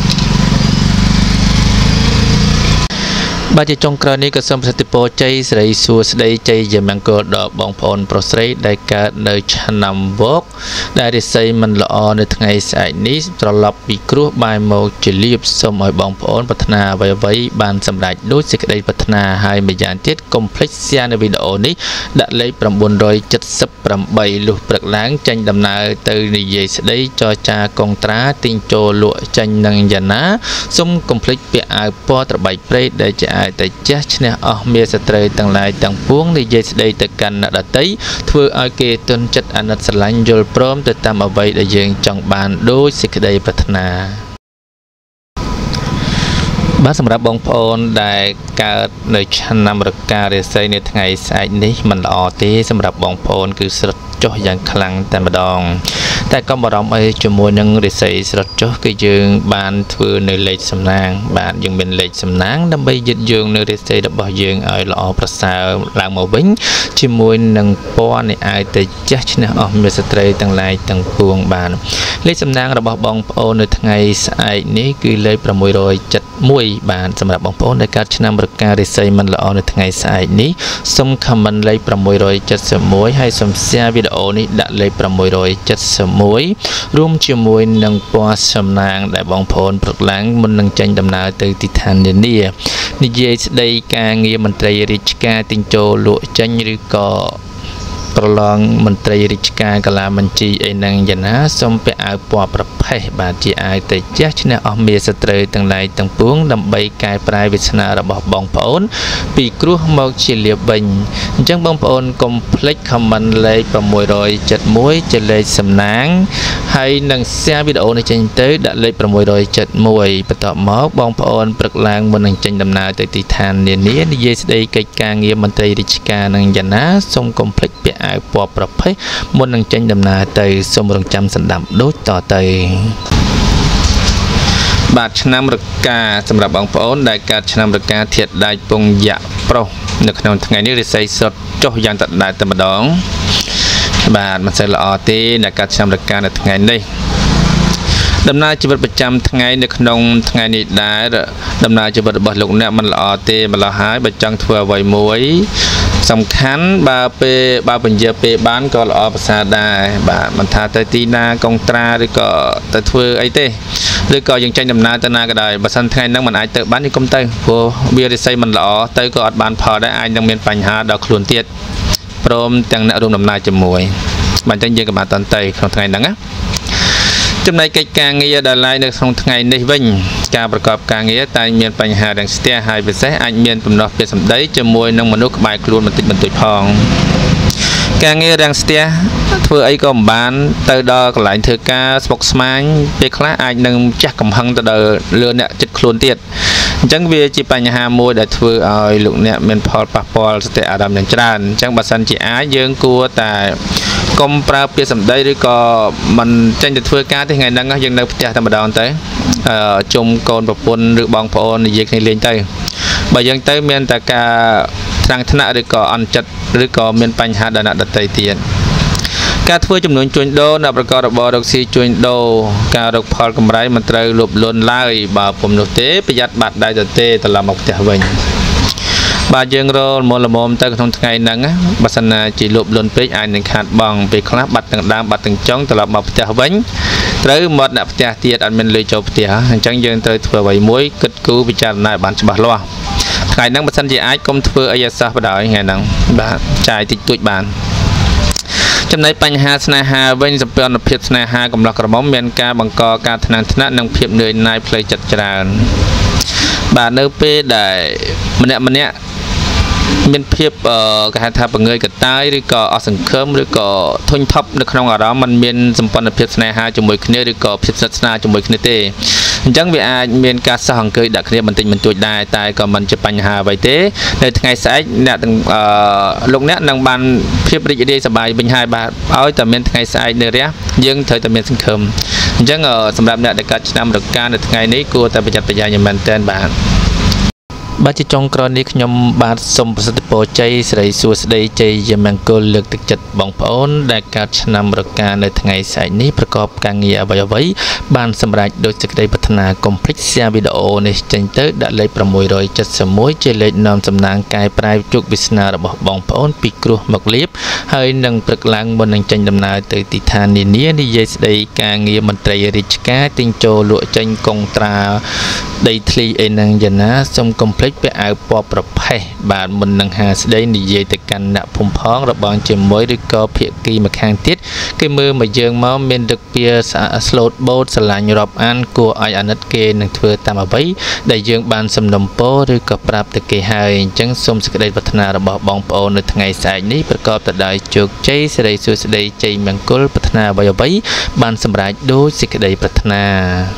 [SPEAKER 1] បាទជាចុងក្រោយនេះក៏សូមប្រសិទ្ធពរជ័យសិរីសួស្តីជ័យជាមង្គលដល់បងប្អូនប្រុសស្រីដែលកើតនៅឆ្នាំវកដែលរាសីមិនល្អនៅថ្ងៃស្អែកនេះត្រឡប់ពីគ្រោះបែរមកជាលាភសូមឲ្យបងប្អូនប្រាថ្នាអ្វីអ្វីបានសម្រេចដូចសេចក្តីប្រាថ្នាហើយម្យ៉ាងទៀតកុំភ្លេច share នៅវីដេអូនេះដាក់លេខ៩៧៨លុះព្រឹកឡើងចេញដំណើរទៅនិយាយស្ដីចរចាកងត្រាទិញចូលលក់ចេញនឹងយ៉ាងណាសូមកុំភ្លេចពាក់អាវពណ៌ត្របែកព្រៃដែលជាអាវតែចេះឈ្នះអស់មារសត្រូវទាំងឡាយទាំងពួងនិយាយស្ដីទៅកាន់អ្នកដទៃធ្វើឲ្យគេទន់ចិត្តអាណិតស្រឡាញ់យល់ព្រមទៅតាមអ្វីដែលយើងចង់បានដោយសេចក្តីប្រាថ្នាបាទសម្រាប់បងប្អូនដែលកើតនៅឆ្នាំរការាសីនៅថ្ងៃស្អែកនេះមិនល្អទេសម្រាប់បងប្អូនគឺស្រុតចុះយ៉ាងខ្លាំងតែម្ដងតែកុំបារម្ភអីជាមួយនឹងរាសីស្រុតចុះគឺយើងបានធ្វើនៅលេខសំណាងបាទយើងមានលេខសំណាងដើម្បីយឹតយើងនៅរាសីរបស់យើងឲ្យល្អប្រសើរឡើងមកវិញជាមួយនឹងពណ៌នៃអាយទៅចាស់ឈ្នះអស់មារសត្រូវទាំងឡាយទាំងពួងបានលេខសំណាងរបស់បងប្អូននៅថ្ងៃស្អែកនេះគឺលេខ៦៧១បាទសម្រាប់បងប្អូនដែលកើតឆ្នាំរការាសីមិនល្អនៅថ្ងៃស្អែកនេះសូម comment លេខ៦៧១ហើយសូម share វីដេអូនេះដាក់លេខ៦៧១រួមជាមួយនឹងពណ៌សំណាងដែលបងប្អូនព្រឹកឡើងមុននឹងចេញដំណើរទៅទីឋាននានានិយាយស្ដីការងារមន្ត្រីរាជការទិញចូលលក់ចេញឬក៏ប្រឡងមន្ត្រីរាជការកាលាបញ្ជីអីហ្នឹងយ៉ាងណាសូមពាក់អាវពណ៌ប្រផេះេះបាទជាអាយតែជះឈ្នះអស់មេសត្រូវទាំងឡាយទាំងពួងដើម្បីកែប្រែវាសនារបស់បងប្អូនពីគ្រោះមកជាលាភវិញអញ្ចឹងបងប្អូនកុំភ្លេច comment លេខsáu bảy mộtជាលេខសំណាងហើយនឹង share វីដេអូនេះចេញទៅដាក់លេខsáu bảy mộtបន្ទាប់មកបងប្អូនព្រឹកឡើងមុននឹងចេញដំណើរទៅទីឋាននានានិយាយស្ដីកិច្ចការងារមន្ត្រីរាជការនឹងយ៉ាងណាសូមកុំភ្លេចពាក់អាវពណ៌ប្រផេះមុននឹងចេញដំណើរទៅសូមរងចាំស្ដាប់ដូចតទៅបាទឆ្នាំរកាសម្រាប់បងប្អូនដែលកើតឆ្នាំរកាធាតុដែកពងយៈប្រុសនៅក្នុងថ្ងៃនេះរាសីសុទ្ធចុះយ៉ាងតដែលតែម្ដងបាទមិនសូវល្អទេដែលកើតឆ្នាំរកានៅថ្ងៃនេះដំណើរជីវិតប្រចាំថ្ងៃនៅក្នុងថ្ងៃនេះដែរដំណើរជីវិតរបស់លោកអ្នកមិនល្អទេម្ល៉េះហើយបើចង់ធ្វើអ្វីមួយសំខាន់បើពេលបើពន្យាពេលបានក៏ល្អប្រសើរដែរបាទមិនថាទៅទីណាកុងត្រាឬក៏ទៅធ្វើអីទេឬក៏យើងចេញដំណើរទៅណាក៏ដោយបើសិនថ្ងៃហ្នឹងមិនអាចទៅបាននេះកុំទៅព្រោះវារិស័យមិនល្អទៅក៏អត់បានផលដែរអាចនឹងមានបញ្ហាដល់ខ្លួនទៀតព្រមទាំងអ្នករួមដំណើរជាមួយបាទអញ្ចឹងយើងក៏បានតន្ត្រីក្នុងថ្ងៃហ្នឹងណាចំណែកកិច្ចការងារដែលឡាយនៅក្នុងថ្ងៃនេះវិញការប្រកបការងារតែមានបញ្ហារាំងស្ទះហើយពិសេសអាចមានបំណោះពាក្យសម្ដីជាមួយនឹងមនុស្សក្បែរខ្លួនបន្តិចបន្តួចផងការងាររាំងស្ទះធ្វើអីក៏មិនបានទៅដល់កន្លែងធ្វើការស្មុគស្មាញពេលខ្លះអាចនឹងចាស់កំហឹងទៅដល់លើអ្នកចិត្តខ្លួនទៀតអញ្ចឹងវាជាបញ្ហាមួយដែលធ្វើឲ្យលោកអ្នកមានផលប៉ះពាល់សតិអារម្មណ៍យ៉ាងច្រើនអញ្ចឹងបើសិនជាអាចយើងគួរតែកុំប្រើពាក្យសម្ដីឬក៏មិនចេញទៅធ្វើការទេថ្ងៃហ្នឹងយើងនៅផ្ទះតែម្ដងទៅជុំកូនប្រពន្ធឬបងប្អូននិយាយគ្នាលេងទៅបើយើងទៅមានតែការថ្នាំងថ្នាក់ឬក៏អន់ចិត្តឬក៏មានបញ្ហាដល់អ្នកដទៃទៀតការធ្វើចំនួនជួញដូរនៅប្រកបរបររកស៊ីជួញដូរការរកផលកម្រៃមិនត្រូវលោភលន់ឡើយបើពុំនោះទេប្រយ័ត្នបាត់ដៃទៅទេត្រឡប់មកផ្ទះវិញបាទយើងរលមលមទៅក្នុងថ្ងៃហ្នឹងបើសិនណាជាលោភលន់ពេកអាចនឹងខាតបង់ពេលខ្លះបាត់ទាំងដើមបាត់ទាំងចុងត្រឡប់មកផ្ទះវិញត្រូវមកអ្នកផ្ទះទៀតអត់មានលុយចូលផ្ទះអញ្ចឹងយើងត្រូវធ្វើអ្វីមួយគិតគូរពិចារណាឲ្យបានច្បាស់លាស់ថ្ងៃហ្នឹងបើសិនជាអាចកុំធ្វើអីឲ្យសោះបណ្ដោយថ្ងៃហ្នឹងបាទចាយតិចតួចបានចំណែកបញ្ហាស្នេហាវិញសម្ព័ន្ធភាពស្នេហាកំឡោះក្រមុំមានការបង្កការថ្នាំងថ្នាក់និងភាពនឿយណាយផ្លូវចិត្តច្រើនបាទនៅពេលដែលម្នាក់ម្នាក់មានភាពគេហៅថាបង្ងើយកតាយឬក៏អស់សង្ឃឹមឬក៏ធុញថប់នៅក្នុងអារម្មណ៍มันមានសម្ព័ន្ធភាពស្នេហាជាមួយគ្នាឬក៏ភាពស្និទ្ធស្នាលជាមួយគ្នាទេអញ្ចឹងវាអាចមានការសោះអង្គុយដាក់គ្នាបន្តិចបន្តួចដែរតែក៏មិនជាបញ្ហាអ្វីទេនៅថ្ងៃស្អែកអ្នកទាំងលោកអ្នកនឹងបានភាពរីករាយសប្បាយវិញហើយបាទឲ្យតែមានថ្ងៃស្អែកនៅរះយើងត្រូវតែមានសង្ឃឹមអញ្ចឹងសម្រាប់អ្នកដែលកើតឆ្នាំរកានៅថ្ងៃនេះគួរតែប្រយ័ត្នប្រយែងយ៉ាងមែនទែនបាទបាទជាចុងក្រោយនេះខ្ញុំបាទសូមប្រសិទ្ធពរជ័យសិរីសួស្តីជ័យយមង្គលលើកទឹកចិត្តបងប្អូនដែលកើតឆ្នាំរកានៅថ្ងៃស្អែកនេះប្រកបការងារអ្វីអ្វីបានសម្រេចដោយសេចក្តីប្រាថ្នាកុំភ្លេច share វីដេអូនេះចេញទៅដាក់លេខsáu bảy mộtជាលេខនាំសំណាងកែប្រែជោគវាសនារបស់បងប្អូនពីគ្រោះមកលៀបហើយនឹងព្រឹកឡើងមុននឹងចេញដំណើរទៅទីឋាននានានិយាយស្តីការងារមន្ត្រីរាជការទិញចូលលក់ចេញកុងត្រាដីធ្លីអីហ្នឹងយ៉ាងណាសូមកុំភ្លេចពាក់អាវពណ៌ប្រផេះបាទមុននឹងហាស្ដីនិយាយទៅកាន់អ្នកភូមិផងរបងជាមួយឬក៏ភាគីម្ខាងទៀតគេមើលមកយើងមកមានទឹកពៀស្លូតបូតស្រឡាញ់រាប់អានគួរឲ្យអាណិតគេនឹងធ្វើតាមអ្វីដែលយើងបានសំណុំពរឬក៏ប្រាប់ទៅគេហើយអញ្ចឹងសូមសេចក្តីប្រាថ្នារបស់បងប្អូននៅថ្ងៃស្អែកនេះប្រកបទៅដោយជោគជ័យសិរីសួស្តីជ័យមង្គលប្រាថ្នាអ្វីអ្វីបានសម្រេចដោយសេចក្តីប្រាថ្នា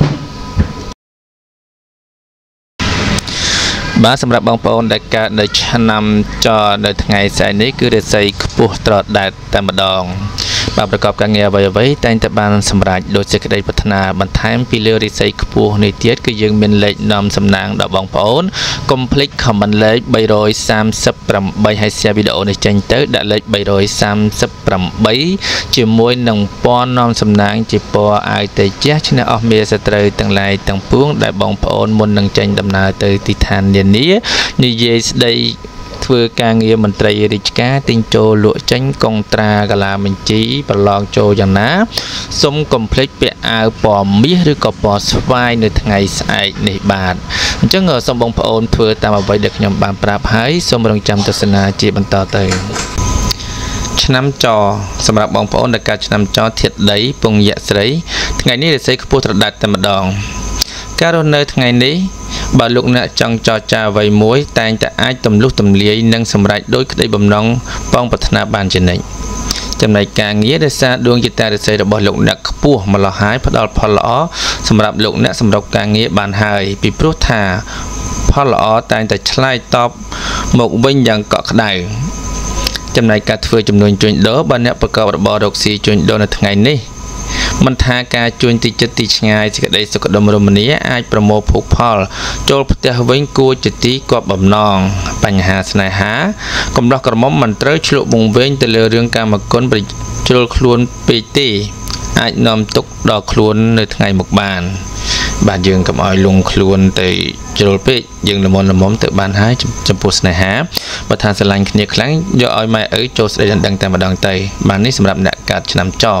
[SPEAKER 1] បាទសម្រាប់បងប្អូនដែលកើតនៅឆ្នាំចនៅថ្ងៃស្អែកនេះគឺរាសីខ្ពស់ត្រដែតតែម្ដងបាទប្រកបការងារអ្វីអ្វីតែងតែបានសម្រេចដោយសេចក្តីប្រាថ្នាបន្ថែមពីលើរាសីខ្ពស់នេះទៀតគឺយើងមានលេខនាំសំណាងដល់បងប្អូនកុំភ្លេច comment លេខ三三八ហើយ share វីដេអូនេះចេញទៅដាក់លេខ三三八ជាមួយនឹងពណ៌នាំសំណាងជាពណ៌អាយតេជះឈ្នះអស់មេសត្រូវទាំងឡាយទាំងពួងដែលបងប្អូនមុននឹងចេញដំណើរទៅទីឋាននានានិយាយស្ដីធ្វើការងារមន្ត្រីរាជការទិញចូលលក់ចេញកុងត្រាកាឡាបញ្ជីប្រឡងចូលយ៉ាងណាសូមកុំភ្លេចពាក់អាវពណ៌មាសឬក៏ពណ៌ស្វាយនៅថ្ងៃស្អែកនេះបាទអញ្ចឹងសូមបងប្អូនធ្វើតាមអ្វីដែលខ្ញុំបានប្រាប់ហើយសូមរងចាំទស្សនាជាបន្តទៅឆ្នាំចសម្រាប់បងប្អូនដែលកើតឆ្នាំចធាតុដីពងយៈស្រីថ្ងៃនេះរិស័យខ្ពស់ត្រដាច់តែម្ដងការរស់នៅថ្ងៃនេះបើលោកអ្នកចង់ចរចាអ្វីមួយតែងតែអាចទម្លុះទម្លាយនិងសម្រេចដោយក្តីបំណងបងប្រាថ្នាបានជានិច្ចចំណែកការងារដែលសារដួងចិត្តរិស័យរបស់លោកអ្នកខ្ពស់ម្ល៉េះហើយផ្ដល់ផលល្អសម្រាប់លោកអ្នកសម្រាប់ការងារបានហើយពីព្រោះថាផលល្អតែងតែឆ្លើយតបមកវិញយ៉ាងកក់ក្ដៅចំណែកការធ្វើចំនួនជួញដូរបើអ្នកប្រកបរបររកស៊ីជួញដូរនៅថ្ងៃនេះមិនថាការជួញទីចិត្តទីឆ្ងាយសេចក្តីសុខដុមរមនាអាចប្រមូលភោគផលចូលផ្ទះវិញគួរជាទីគប់បំណងបញ្ហាស្នេហាកំឡោះក្រមុំមិនត្រូវឆ្លក់វង្វេងទៅលើរឿងកាមគុណប្រជ្រុលខ្លួនពេកទេអាចនាំទុកដល់ខ្លួននៅថ្ងៃមុខបានបាទយើងកុំឲ្យលងខ្លួនទៅជ្រុលពេកយើងល្មមល្មមទៅបានហើយចំពោះស្នេហាបើថាស្រឡាញ់គ្នាខ្លាំងយកឲ្យម៉ែឪចូលស្ដីដណ្ដឹងតែម្ដងទៅបាទនេះសម្រាប់អ្នកកាត់ឆ្នាំច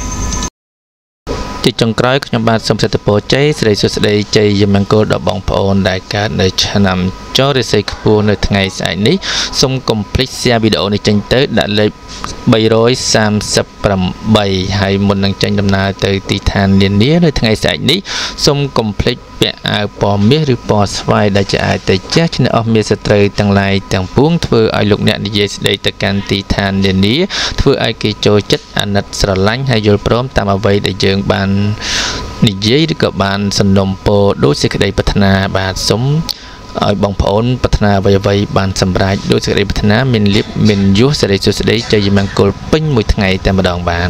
[SPEAKER 1] ជាចុងក្រោយខ្ញុំបាទសូមសេចក្ដីពរជ័យសិរីសួស្ដីជ័យយមង្គលដល់បងប្អូនដែលកើតនៅឆ្នាំចរិស័យខ្ពស់នៅថ្ងៃស្អែកនេះសូមកុំភ្លេច share វីដេអូនេះចេញទៅដាក់លេខបីរយសាមសិបប្រាំបីហើយមុននឹងចេញដំណើរទៅទីឋាននានានៅថ្ងៃស្អែកនេះសូមកុំភ្លេចពាក់អាវពណ៌មាសឬពណ៌ស្វាយដែលជាអាចទៅជះឈ្នះអស់មាសសត្រូវទាំងឡាយទាំងពួងធ្វើឲ្យលោកអ្នកនិយាយស្ដីទៅកាន់ទីឋាននានាធ្វើឲ្យគេចូលចិត្តអាណិតស្រឡាញ់ហើយយល់ព្រមតាមអ្វីដែលយើងបាននិយាយឬក៏បានសំណុំពរដោយសេចក្តីប្រាថ្នាបាទសូមឲ្យបងប្អូនប្រាថ្នាអ្វីអ្វីបានសម្រេចដោយសេចក្តីប្រាថ្នាមានលៀបមានយុះសេរីសុស្ដីជ័យមង្គលពេញមួយថ្ងៃតែម្ដងបាទ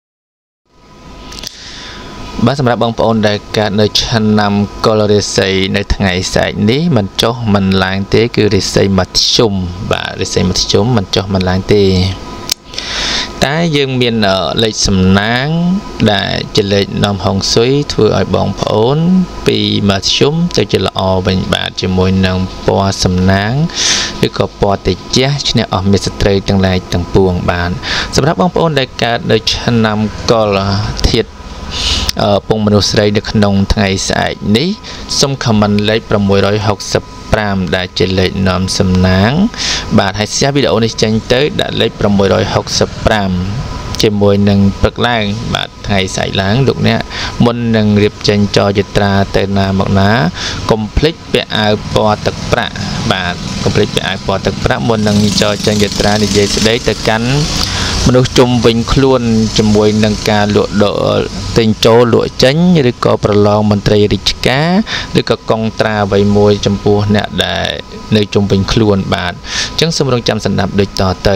[SPEAKER 1] បាទសម្រាប់បងប្អូនដែលកើតនៅឆ្នាំកុលរាសីនៅថ្ងៃស្អែកនេះមិនចុះមិនឡើងទេគឺរាសីមធ្យមបាទរាសីមធ្យមមិនចុះមិនឡើងទេតែយើងមានលេខសំណាងដែលជាលេខនាំហុងស៊ុយធ្វើឲ្យបងប្អូនពីមធ្យមទៅជាល្អវិញបាទជាមួយនឹងពណ៌សំណាងឬក៏ពណ៌តិចឈ្នះអស់មេសត្រូវទាំងឡាយទាំងពួងបាទសម្រាប់បងប្អូនដែលកើតនៅឆ្នាំកុលធាតុពងមនុស្សស្រីនៅក្នុងថ្ងៃស្អែកនេះសូមខមមិនលេខប្រាំមួយរយហុកសិបប្រាំដែលជាលេខនាំសំណាងបាទហើយ share វីដេអូនេះចេញទៅដាក់លេខប្រាំមួយរយហុកសិបប្រាំជាមួយនឹងព្រឹកឡើងបាទថ្ងៃស្អែកឡើងលោកអ្នកមុននឹងរៀបចេញចរយាត្រាទៅណាមកណាកុំភ្លេចពាក់អាវពណ៌ទឹកប្រាក់បាទកុំភ្លេចពាក់អាវពណ៌ទឹកប្រាក់មុននឹងចរចេញយាត្រានិយាយស្ដីទៅកាន់មនុស្សជុំវិញខ្លួនជាមួយនឹងការលក់ដូរទិញចូលលក់ចេញឬក៏ប្រឡងមន្ត្រីរាជការឬក៏កងត្រាអ្វីមួយចំពោះអ្នកដែលនៅជុំវិញខ្លួនបាទអញ្ចឹងសូមរងចាំស្ដាប់ដូចតទៅ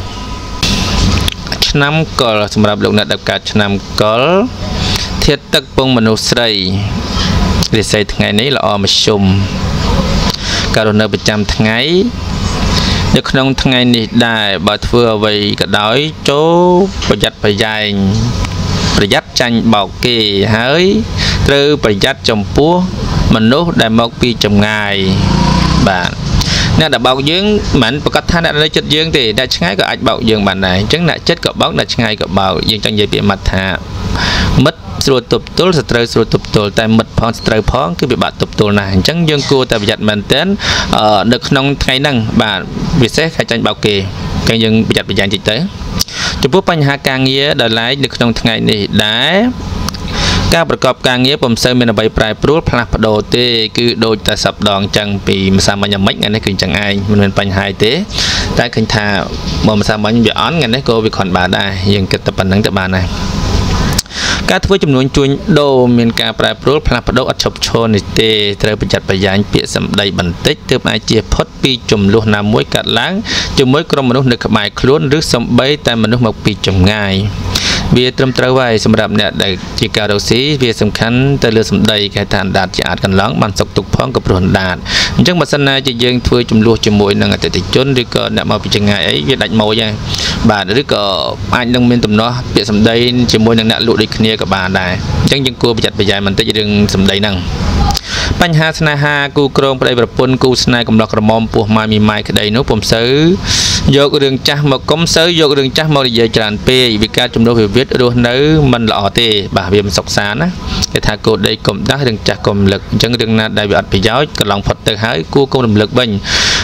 [SPEAKER 1] ឆ្នាំកុលសម្រាប់លោកអ្នកដែលកើតឆ្នាំកុលធាតុទឹកពងមនុស្សស្រីរាសីថ្ងៃនេះល្អមធ្យមការរស់នៅប្រចាំថ្ងៃនៅក្នុងថ្ងៃនេះដែរបើធ្វើអ្វីក៏ដោយចូលប្រយ័ត្នប្រយែងប្រយ័ត្នចាញ់បោកគេហើយត្រូវប្រយ័ត្នចំពោះមនុស្សដែលមកពីចម្ងាយបាទអ្នកដែលបោកយើងមិនប្រកាសថាអ្នកនៅចិត្តយើងទេអ្នកឆ្ងាយក៏អាចបោកយើងបានដែរអញ្ចឹងអ្នកចិត្តក៏បោកអ្នកឆ្ងាយក៏បោកយើងចង់និយាយពីមាត់ថាមិត្តស្រួលទប់ទល់សត្រូវស្រួលទប់ទល់តែមិត្តផងសត្រូវផងគឺពិបាកទប់ទល់ណាស់អញ្ចឹងយើងគួរតែប្រយ័ត្នមែនទែននៅក្នុងថ្ងៃហ្នឹងបាទពិសេសខាចាញ់បោកគេគេយើងប្រយ័ត្នប្រយែងតិចទៅចំពោះបញ្ហាការងារដែលឡែកនៅក្នុងថ្ងៃនេះដែរការប្រកបការងារពុំសូវមានអ្វីប្រែប្រួលផ្លាស់ប្ដូរទេគឺដូចតែសប្ដងអញ្ចឹងពីម្សិលមិញអាម៉េចថ្ងៃនេះគឺអញ្ចឹងឯងមិនមានបញ្ហាទេតែឃើញថាបើម្សិលមិញវាអន់ថ្ងៃនេះក៏វាគ្រាន់បានដែរយើងគិតតែប៉ុណ្្នឹងទៅបានដែរការធ្វើចំនួនជួញដូរមានការប្រែប្រួលផ្លាស់ប្ដូរអត់ឈប់ឈរនេះទេត្រូវប្រយ័ត្នប្រយែងពាក្យសម្ដីបន្តិចទើបអាចជៀសផុតពីចំនួនណាមួយកាត់ឡើងជាមួយក្រុមមនុស្សនៅក្បែរខ្លួនឬសំបីតែមនុស្សមកពីចម្ងាយវាត្រឹមត្រូវហើយសម្រាប់អ្នកដែលជាការរកស៊ីវាសំខាន់ទៅលើសម្ដីគេថាអណ្ដាតជាអាចកន្លងបានសុកទុកផងក៏ព្រោះអណ្ដាតអញ្ចឹងបើសិនណាជាយើងធ្វើចំនួនជាមួយនឹងអតិថិជនឬក៏អ្នកមកពីចម្ងាយអីវាដាច់ម៉ូយហើយបាទឬក៏អាចនឹងមានទំនាស់ពាក្យសម្ដីជាមួយនឹងអ្នកលក់ដូចគ្នាក៏បានដែរអញ្ចឹងយើងគួរប្រយ័ត្នប្រយែងបន្តិចរឿងសម្ដីហ្នឹងបញ្ហាស្នេហាគូក្រងប្តីប្រពន្ធគូស្នេហ៍កំឡោះក្រមុំពោះម៉ាយមីម៉ាយក្តីនោះពុំសូវយករឿងចាស់មកកុំសូវយករឿងចាស់មកនិយាយច្រើនពេកវាកើតចំនួនវិវាទរស់នៅមិនល្អទេបាទវាមិនសុខសាន្តណាគេថាគោដីកុំដាស់រឿងចាស់កុំរំលឹកអញ្ចឹងរឿងណាដែលវាអត់ប្រយោជន៍កន្លងផុតទៅហើយគួរកុំរំលឹកវិញ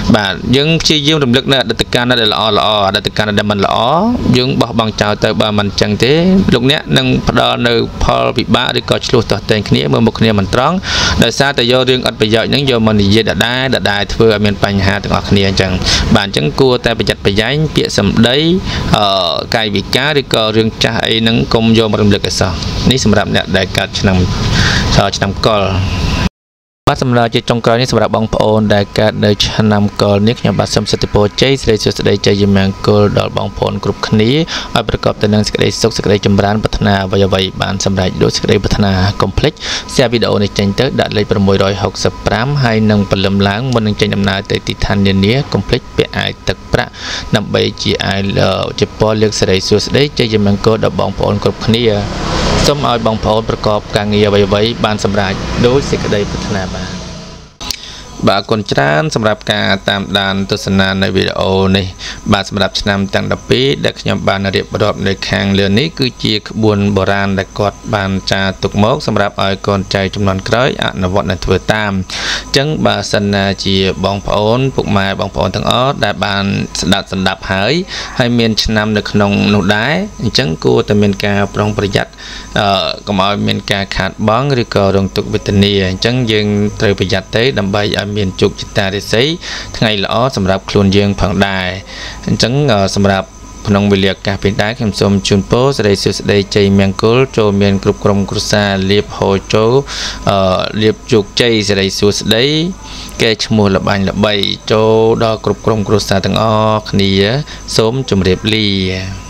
[SPEAKER 1] បាទយើងព្យាយាមរំលឹកនៅអតីតកាលដែលល្អល្អអតីតកាលដែលមិនល្អយើងបោះបង់ចោលទៅបើមិនអញ្ចឹងទេលោកអ្នកនឹងផ្ដល់នៅផលវិបាកឬក៏ឆ្លោះទាស់ទែងគ្នាមើលមុខគ្នាមិនត្រង់ដោយសារតែយករឿងអត់ប្រយោជន៍ហ្នឹងយកមកនិយាយដដែលដដែលធ្វើឲ្យមានបញ្ហាទាំងអស់គ្នាអញ្ចឹងបាទអញ្ចឹងគួរតែប្រយ័ត្នប្រយែងពាក្យសម្ដីអឺកាយវិការឬក៏រឿងចាស់អីហ្នឹងកុំយកមករំលឹកឲ្យសោះនេះសម្រាប់អ្នកដែលកើតឆ្នាំឆ្នាំកុលបាទសម្រាប់ជាចុងក្រោយនេះសម្រាប់បងប្អូនដែលកើតនៅឆ្នាំកុលនេះខ្ញុំបាទសូមសិទ្ធិពរជ័យសិរីសួស្តីជ័យមង្គលដល់បងប្អូនគ្រប់គ្នាឲ្យប្រកបទៅនឹងសេចក្តីសុខសេចក្តីចម្រើនប្រាថ្នាអ្វីអ្វីបានសម្រេចដូចសេចក្តីប្រាថ្នាកុំភ្លេច share វីដេអូនេះចេញទៅដាក់លេខ6៦៥ហើយនឹងព្រលឹមឡើងមុននឹងចេញដំណើរទៅទីឋាននានាកុំភ្លេចពាក់អាវទឹកប្រាក់ដើម្បីជាអាវជាពរលើកសិរីសួស្តីជ័យមង្គលដល់បងប្អូនគ្រប់គ្នាសូមឲ្យបងប្អូនប្រកបការងារអ្វីអ្វីបានសម្រេចដោយសេចក្តីប្រាថ្នាបាទបាទអរគុណច្រើនសម្រាប់ការតាមដានទស្សនានៅវីដេអូនេះបាទសម្រាប់ឆ្នាំទាំងដប់ពីរដែលខ្ញុំបានរៀបរាប់នៅខាងលើនេះគឺជាក្បួនបុរាណដែលគាត់បានចារទុកមកសម្រាប់ឲ្យកូនចៅជំនាន់ក្រោយអនុវត្តនិងធ្វើតាមអញ្ចឹងបើសិនណាជាបងប្អូនពុកម៉ែបងប្អូនទាំងអស់ដែលបានស្ដាប់ស្ដាប់ហើយហើយមានឆ្នាំនៅក្នុងនោះដែរអញ្ចឹងគួរតែមានការប្រុងប្រយ័ត្នអឺកុំឲ្យមានការខាតបង់ឬក៏រងទុក្ខវេទនាអញ្ចឹងយើងត្រូវប្រយ័ត្នទៅដើម្បីឲ្យមានជោគជតារាសីថ្ងៃល្អសម្រាប់ខ្លួនយើងផងដែរអញ្ចឹងសម្រាប់ក្នុងវេលាឱកាសពេលដែរខ្ញុំសូមជូនពរសិរីសួស្តីជ័យមង្គលចូលមានគ្រប់ក្រុមគ្រួសារលៀបហូរចូលអឺលៀបជោគជ័យសិរីសួស្តីកែឈ្មោះលបាញ់ល្បីចូលដល់គ្រប់ក្រុមគ្រួសារទាំងអស់គ្នាសូមជម្រាបលា